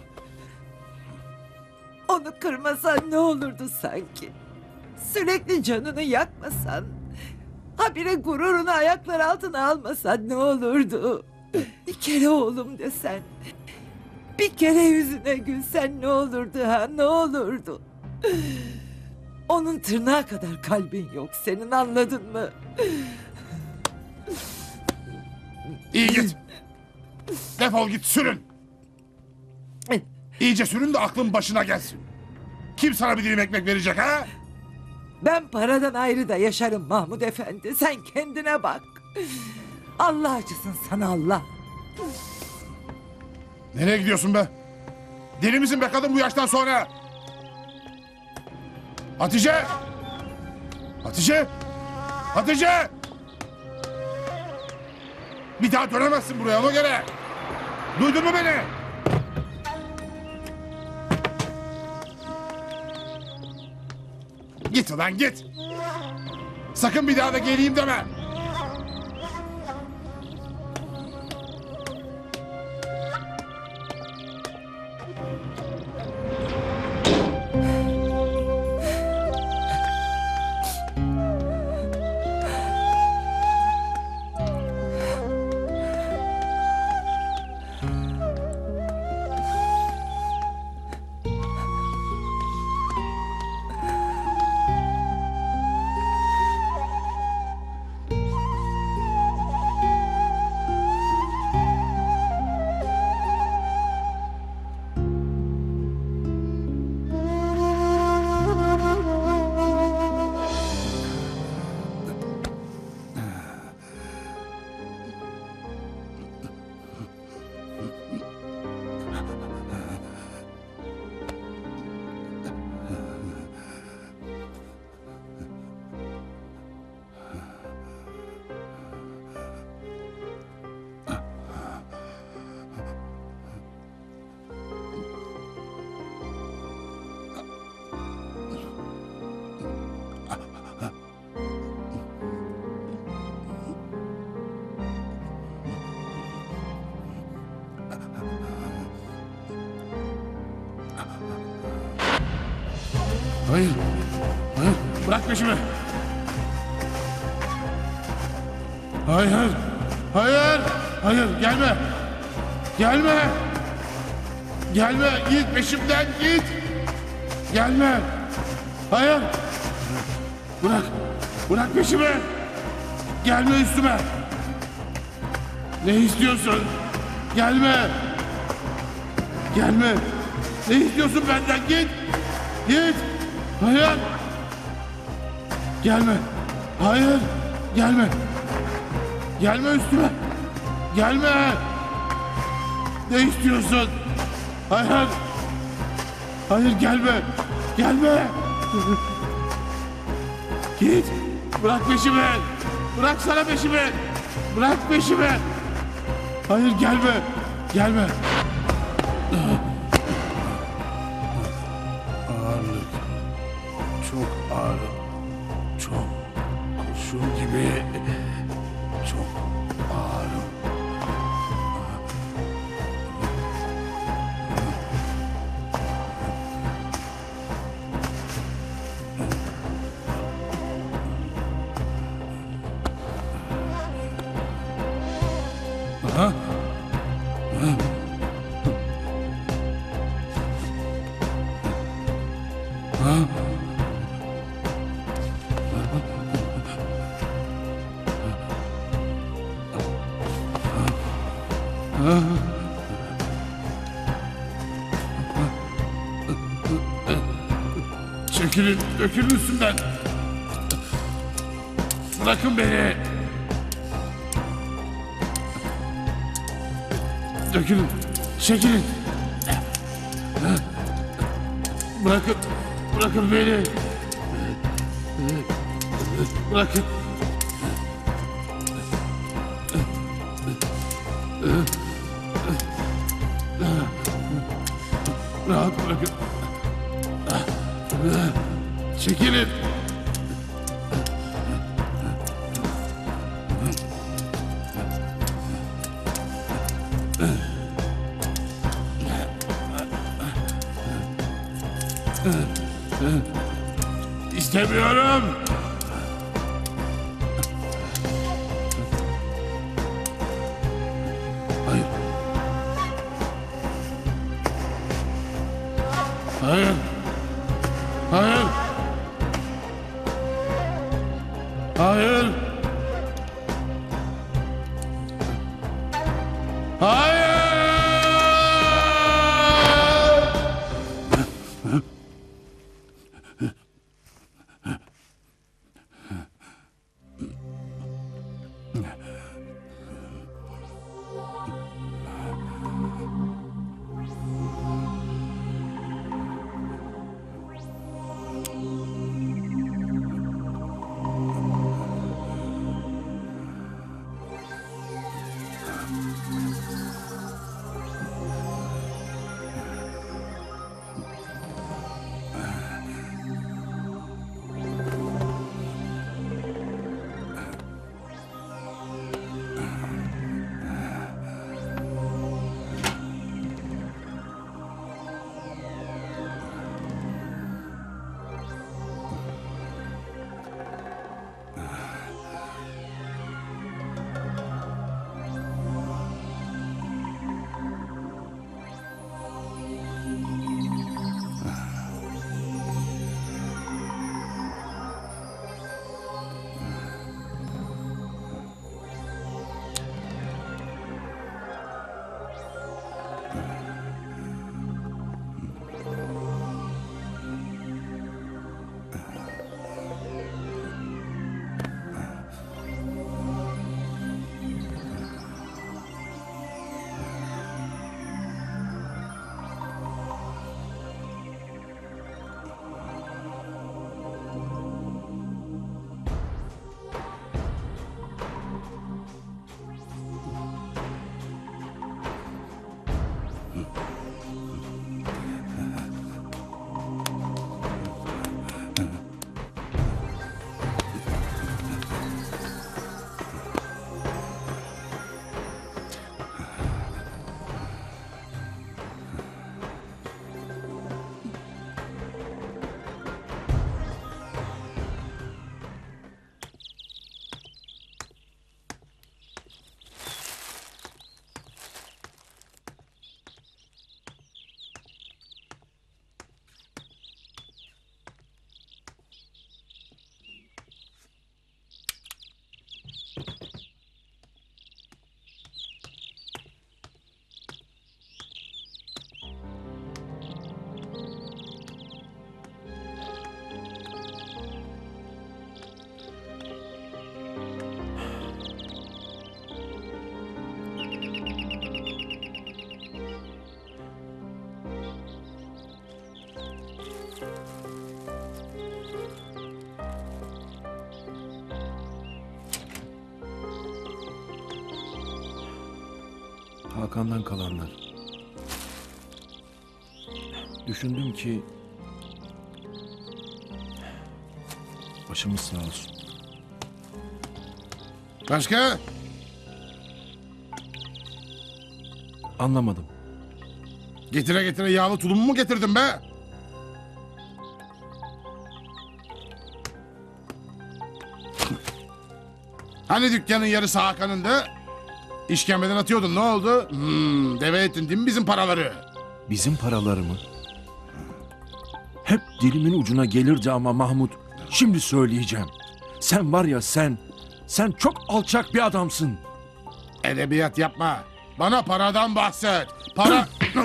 Onu kırmasan ne olurdu sanki? Sürekli canını yakmasan, habire gururunu ayaklar altına almasan ne olurdu? Bir kere oğlum desen, bir kere yüzüne gülsen ne olurdu ha, ne olurdu? Onun tırnağı kadar kalbin yok senin, anladın mı? iyi git. Defol git sürün. İyice sürün de aklın başına gelsin. Kim sana bir dilim ekmek verecek ha? Ben paradan ayrı da yaşarım Mahmud Efendi. Sen kendine bak. Allah acısın sana, Allah. Nereye gidiyorsun be? Deli misin be kadın bu yaştan sonra? Hatice! Hatice! Hatice! Bir daha dönemezsin buraya ona göre. Duydun mu beni? Git ulan git. Sakın bir daha da geleyim deme. Bırak peşimi. Hayır. Hayır. Hayır. Gelme. Gelme. Gelme. Git peşimden git. Gelme. Hayır. Bırak. Bırak peşimi. Gelme üstüme. Ne istiyorsun? Gelme. Gelme. Ne istiyorsun benden? Git. Git. Hayır. Gelme. Hayır. Gelme. Gelme üstüme. Gelme. Ne istiyorsun? Hayır. Hayır gelme. Gelme. Git. Bırak peşimi. Bıraksana peşimi. Bırak peşimi. Hayır gelme. Gelme. Ağırlık. Çok ağır. Çok kurşun gibi. Çok ağır. Çekilin, dökülün üstümden. Bırakın beni. Dökülün, çekilin. Bırakın, bırakın beni. Bırakın. Rahat bırakın. Çekilin. İstemiyorum. Hayır. Hayır. Hayır. Hayır. Hayır. Hakan'dan kalanlar. Düşündüm ki başımız sağ olsun. Başka? Anlamadım. Getire getire yağlı tulumu mu getirdin be? Hani dükkanın yarısı Hakan'ındı? İşkembeden atıyordun, ne oldu? Deve ettin değil mi bizim paraları? Bizim paraları mı? Hep dilimin ucuna gelirdi ama Mahmut. Şimdi söyleyeceğim. Sen var ya sen çok alçak bir adamsın. Edebiyat yapma. Bana paradan bahset. Para...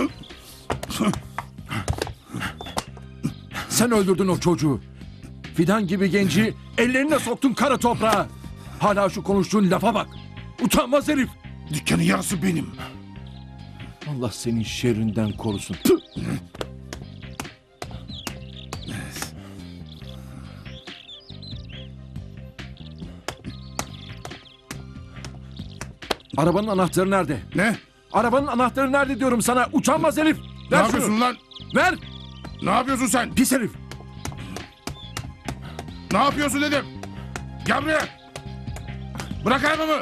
Sen öldürdün o çocuğu. Fidan gibi genci ellerine soktun kara toprağa. Hala şu konuştuğun lafa bak. Utanmaz herif. Dükkanın yarısı benim. Allah senin şerrinden korusun. Tüh! Arabanın anahtarı nerede? Ne? Arabanın anahtarı nerede diyorum sana. Utanmaz herif. Ne Ver yapıyorsun şunu. lan? Ver. Ne yapıyorsun sen? Pis herif. Ne yapıyorsun dedim. Gel buraya. Bırak arabamı.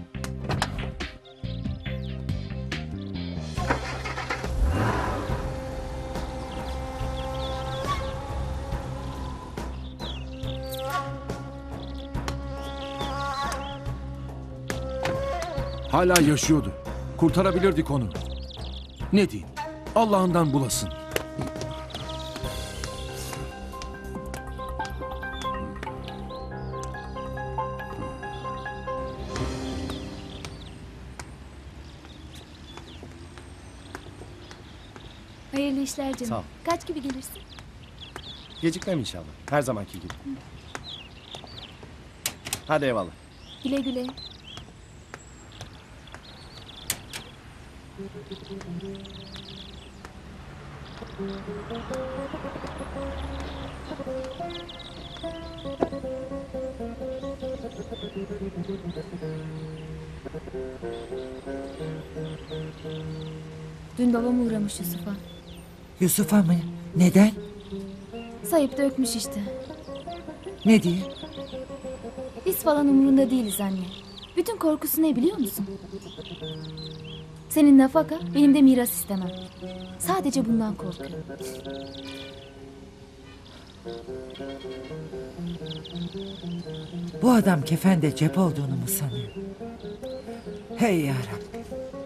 Hala yaşıyordu. Kurtarabilirdik onu. Ne diyeyim? Allah'ından bulasın. Hayırlı işler canım. Sağ ol. Kaç gibi gelirsin? Gecikmem inşallah. Her zamanki gibi. Hadi eyvallah. Güle güle. Dün babam uğramış Yusuf'a. Yusuf'a mı? Neden? Sayıp da öpmüş işte. Ne diye? Biz falan umurunda değiliz anne. Bütün korkusu ne biliyor musun? Senin nafaka, benim de miras istemem. Sadece bundan korkuyor. Bu adam kefende cep olduğunu mu sanıyor? Hey yarabbim.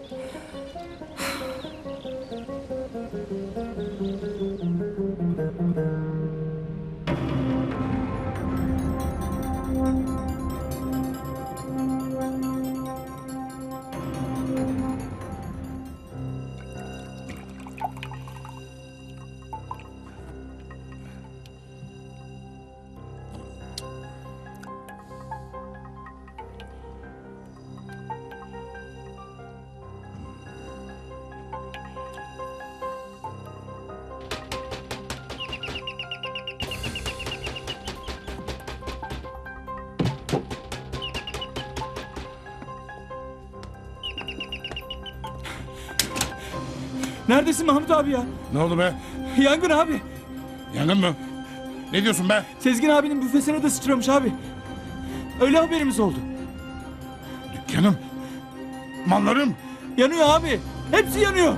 Neredesin Mahmut abi ya? Ne oldu be? Yangın abi. Yangın mı? Ne diyorsun be? Sezgin abinin büfesine de sıçramış abi. Öyle haberimiz oldu. Dükkanım. Mallarım. Yanıyor abi. Hepsi yanıyor.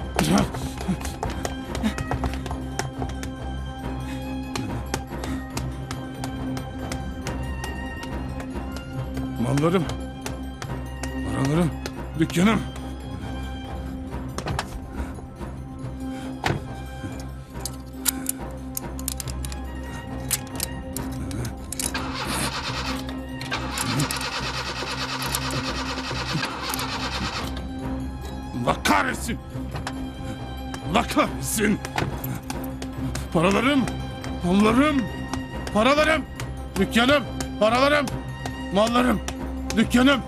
Mallarım. Paralarım. Dükkanım. Allah kahretsin. Allah kahretsin. Paralarım. Mallarım. Paralarım. Dükkanım. Paralarım. Mallarım. Dükkanım.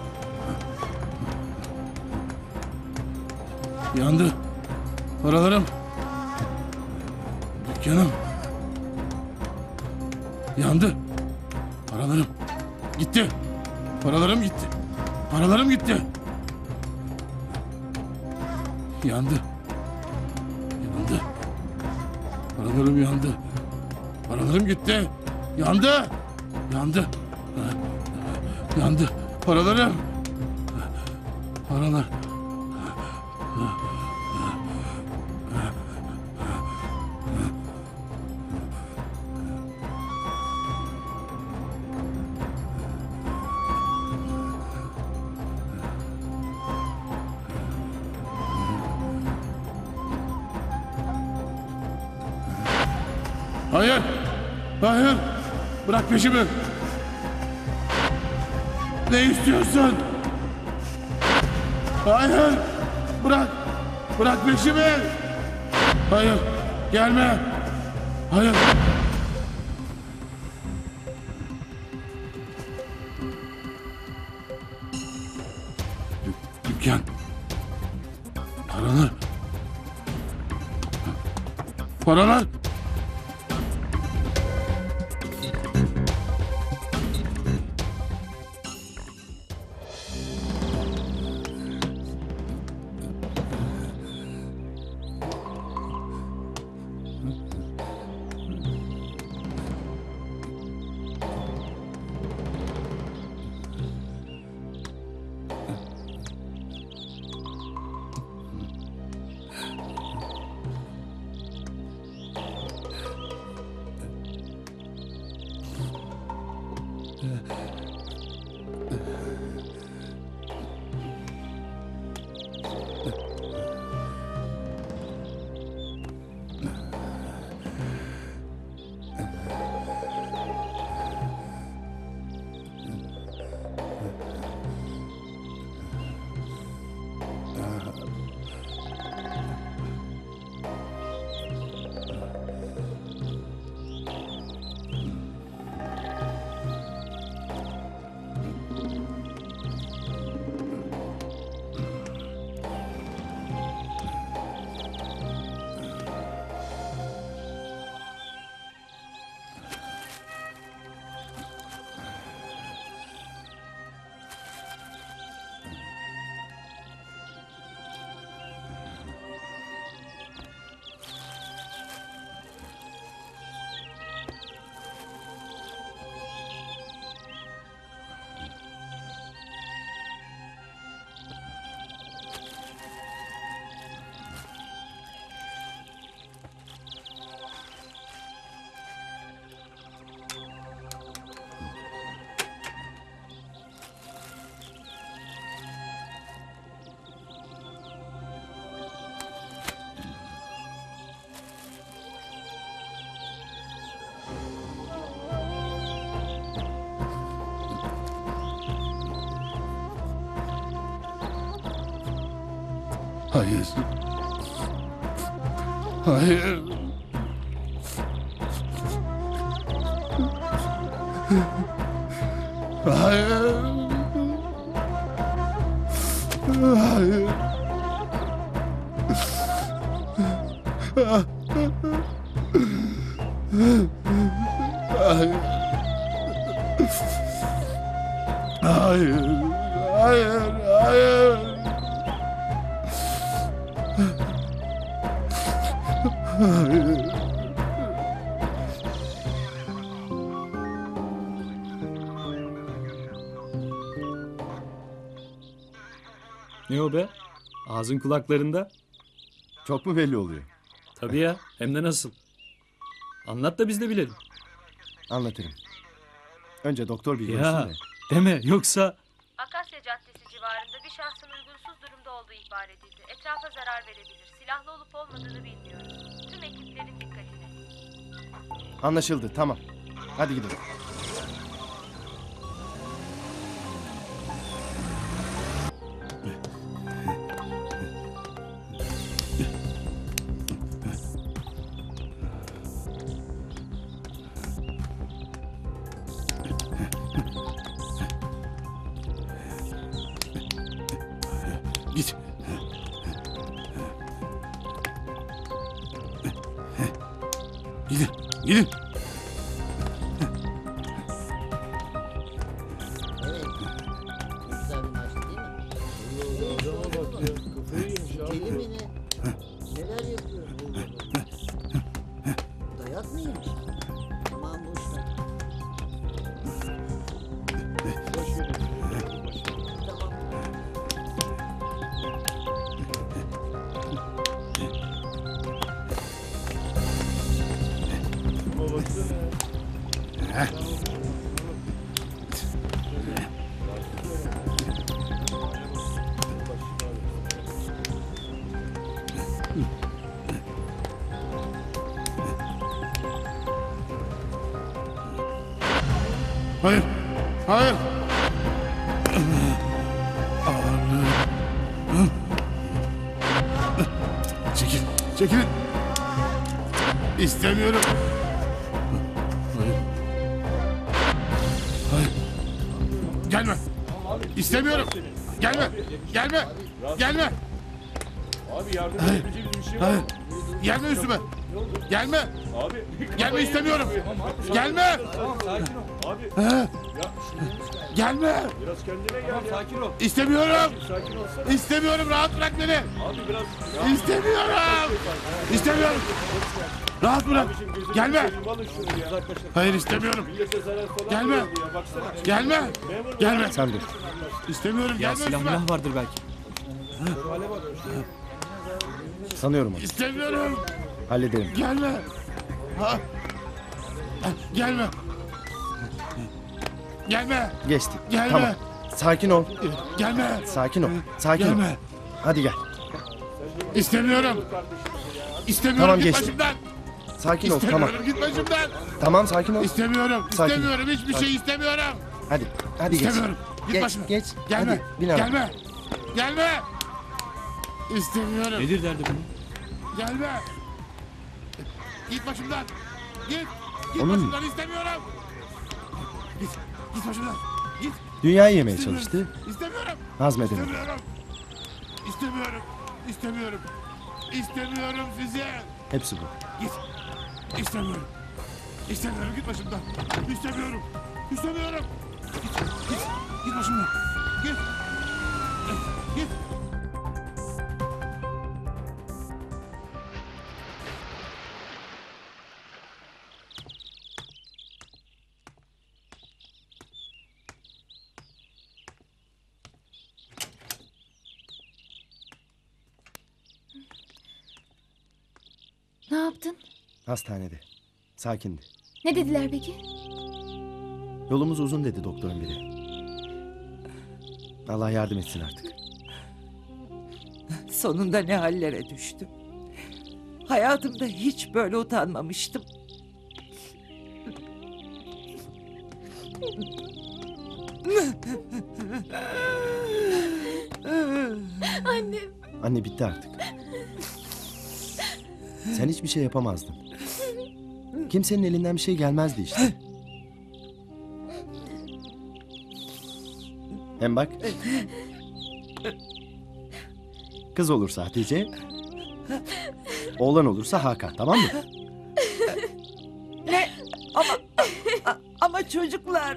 Yandı. Paralarım. Dükkanım. Yandı. Paralarım. Gitti. Paralarım gitti. Paralarım gitti. Yandı. Yandı. Paralarım yandı. Paralarım gitti. Yandı. Yandı. Yandı. Paralarım. Paralar. Hayır. Hayır. Bırak peşimi. Ne istiyorsun? Hayır. Bırak. Bırak peşimi. Hayır. Gelme. Hayır. Dükkan. Paralar. Paralar. Hayır. Hayır. Hayır. Hayır. Hayır. Hayır. Hayır. Hayır. Hayır. Ne o be? Ağzın kulaklarında. Çok mu belli oluyor? Tabii ya. Hem de nasıl. Anlat da biz de bilelim. Anlatırım. Önce doktor bir görsün Ya de. deme yoksa... Akasya Caddesi civarında bir şahsın uygunsuz durumda olduğu ihbar edildi. Etrafa zarar verebilir. Silahlı olup olmadığını bilmiyoruz. Tüm ekiplerin dikkatine. Anlaşıldı, tamam. Hadi gidelim. Git. Gidin. Gidin. Güzel bir maç değil mi? Kafayı yemiş abi. Hayır. Hayır. Çekil. Çekilin. İstemiyorum. Hayır. Hayır. Gelme. İstemiyorum. Gelme. Gelme. Gelme. Abi yardım Hayır. edebileceğimiz bir şey var. Hayır. Gelme üstüme. Gelme. Abi. Gelme istemiyorum. Gelme. Abi. Ha. Gelme. Biraz kendine gel. Sakin ol. İstemiyorum. Sakin olsana. İstemiyorum. Rahat bırak beni. Abi biraz. İstemiyorum. İstemiyorum. Rahat bırak. Gelme. Alın şunu ya. Hayır istemiyorum. Millete zarar falan Gelme. veriyordu ya, baksana. Gelme. Gelme. Sen dur. İstemiyorum. Ya Gelme silah üstüme. milah vardır belki. Sanıyorum onu. İstemiyorum. Hallederim. Gelme. Ha. Gelme. Gelme. Geçti. Gelme. Tamam. Sakin ol. Gelme. Sakin ol. Sakin ol. Gelme. Hadi gel. İstemiyorum. İstemiyorum. Tamam, Git geçti. başımdan. Sakin ol. Tamam. İstemiyorum. Git başımdan. Tamam sakin ol. İstemiyorum. Sakin. İstemiyorum. Hiçbir şey istemiyorum. Hadi. Hadi geç. İstemiyorum. Git Geç. başımdan. Geç. Gelme. Hadi bin araba. Gelme. Gelme. İstemiyorum. Nedir derdi bunun? Gelme. Git başımdan. Git. Git Onun mu? başımdan istemiyorum. Git. Git başımdan. Git. Dünyayı yemeye İstemiyorum. çalıştı. İstemiyorum. Hazmedemedi. İstemiyorum. İstemiyorum. İstemiyorum. İstemiyorum sizi. Hepsi bu. Git. İstemiyorum. İstemiyorum. Git başımdan. İstemiyorum. İstemiyorum. Git. Git. Git başımdan. Git. Git. Ne yaptın? Hastanede. Sakindi. Ne dediler peki? Yolumuz uzun dedi doktorun biri. Allah yardım etsin artık. Sonunda ne hallere düştüm. Hayatımda hiç böyle utanmamıştım. Annem. Anne bitti artık. Sen hiçbir şey yapamazdın. Kimsenin elinden bir şey gelmezdi işte. Hem bak. Kız olursa Hatice. Oğlan olursa Hakan, tamam mı? Ne? Ama çocuklar.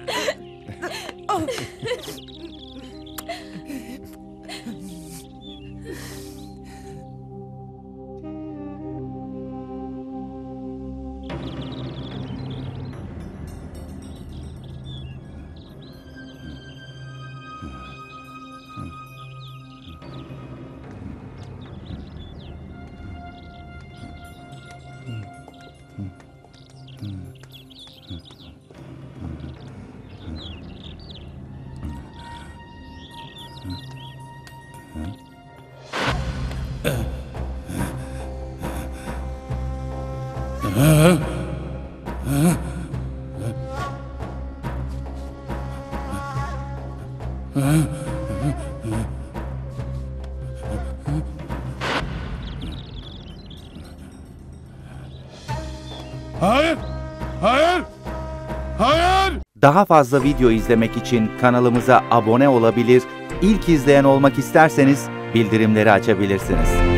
Hayır. Hayır. Hayır. Daha fazla video izlemek için kanalımıza abone olabilir, ilk izleyen olmak isterseniz bildirimleri açabilirsiniz.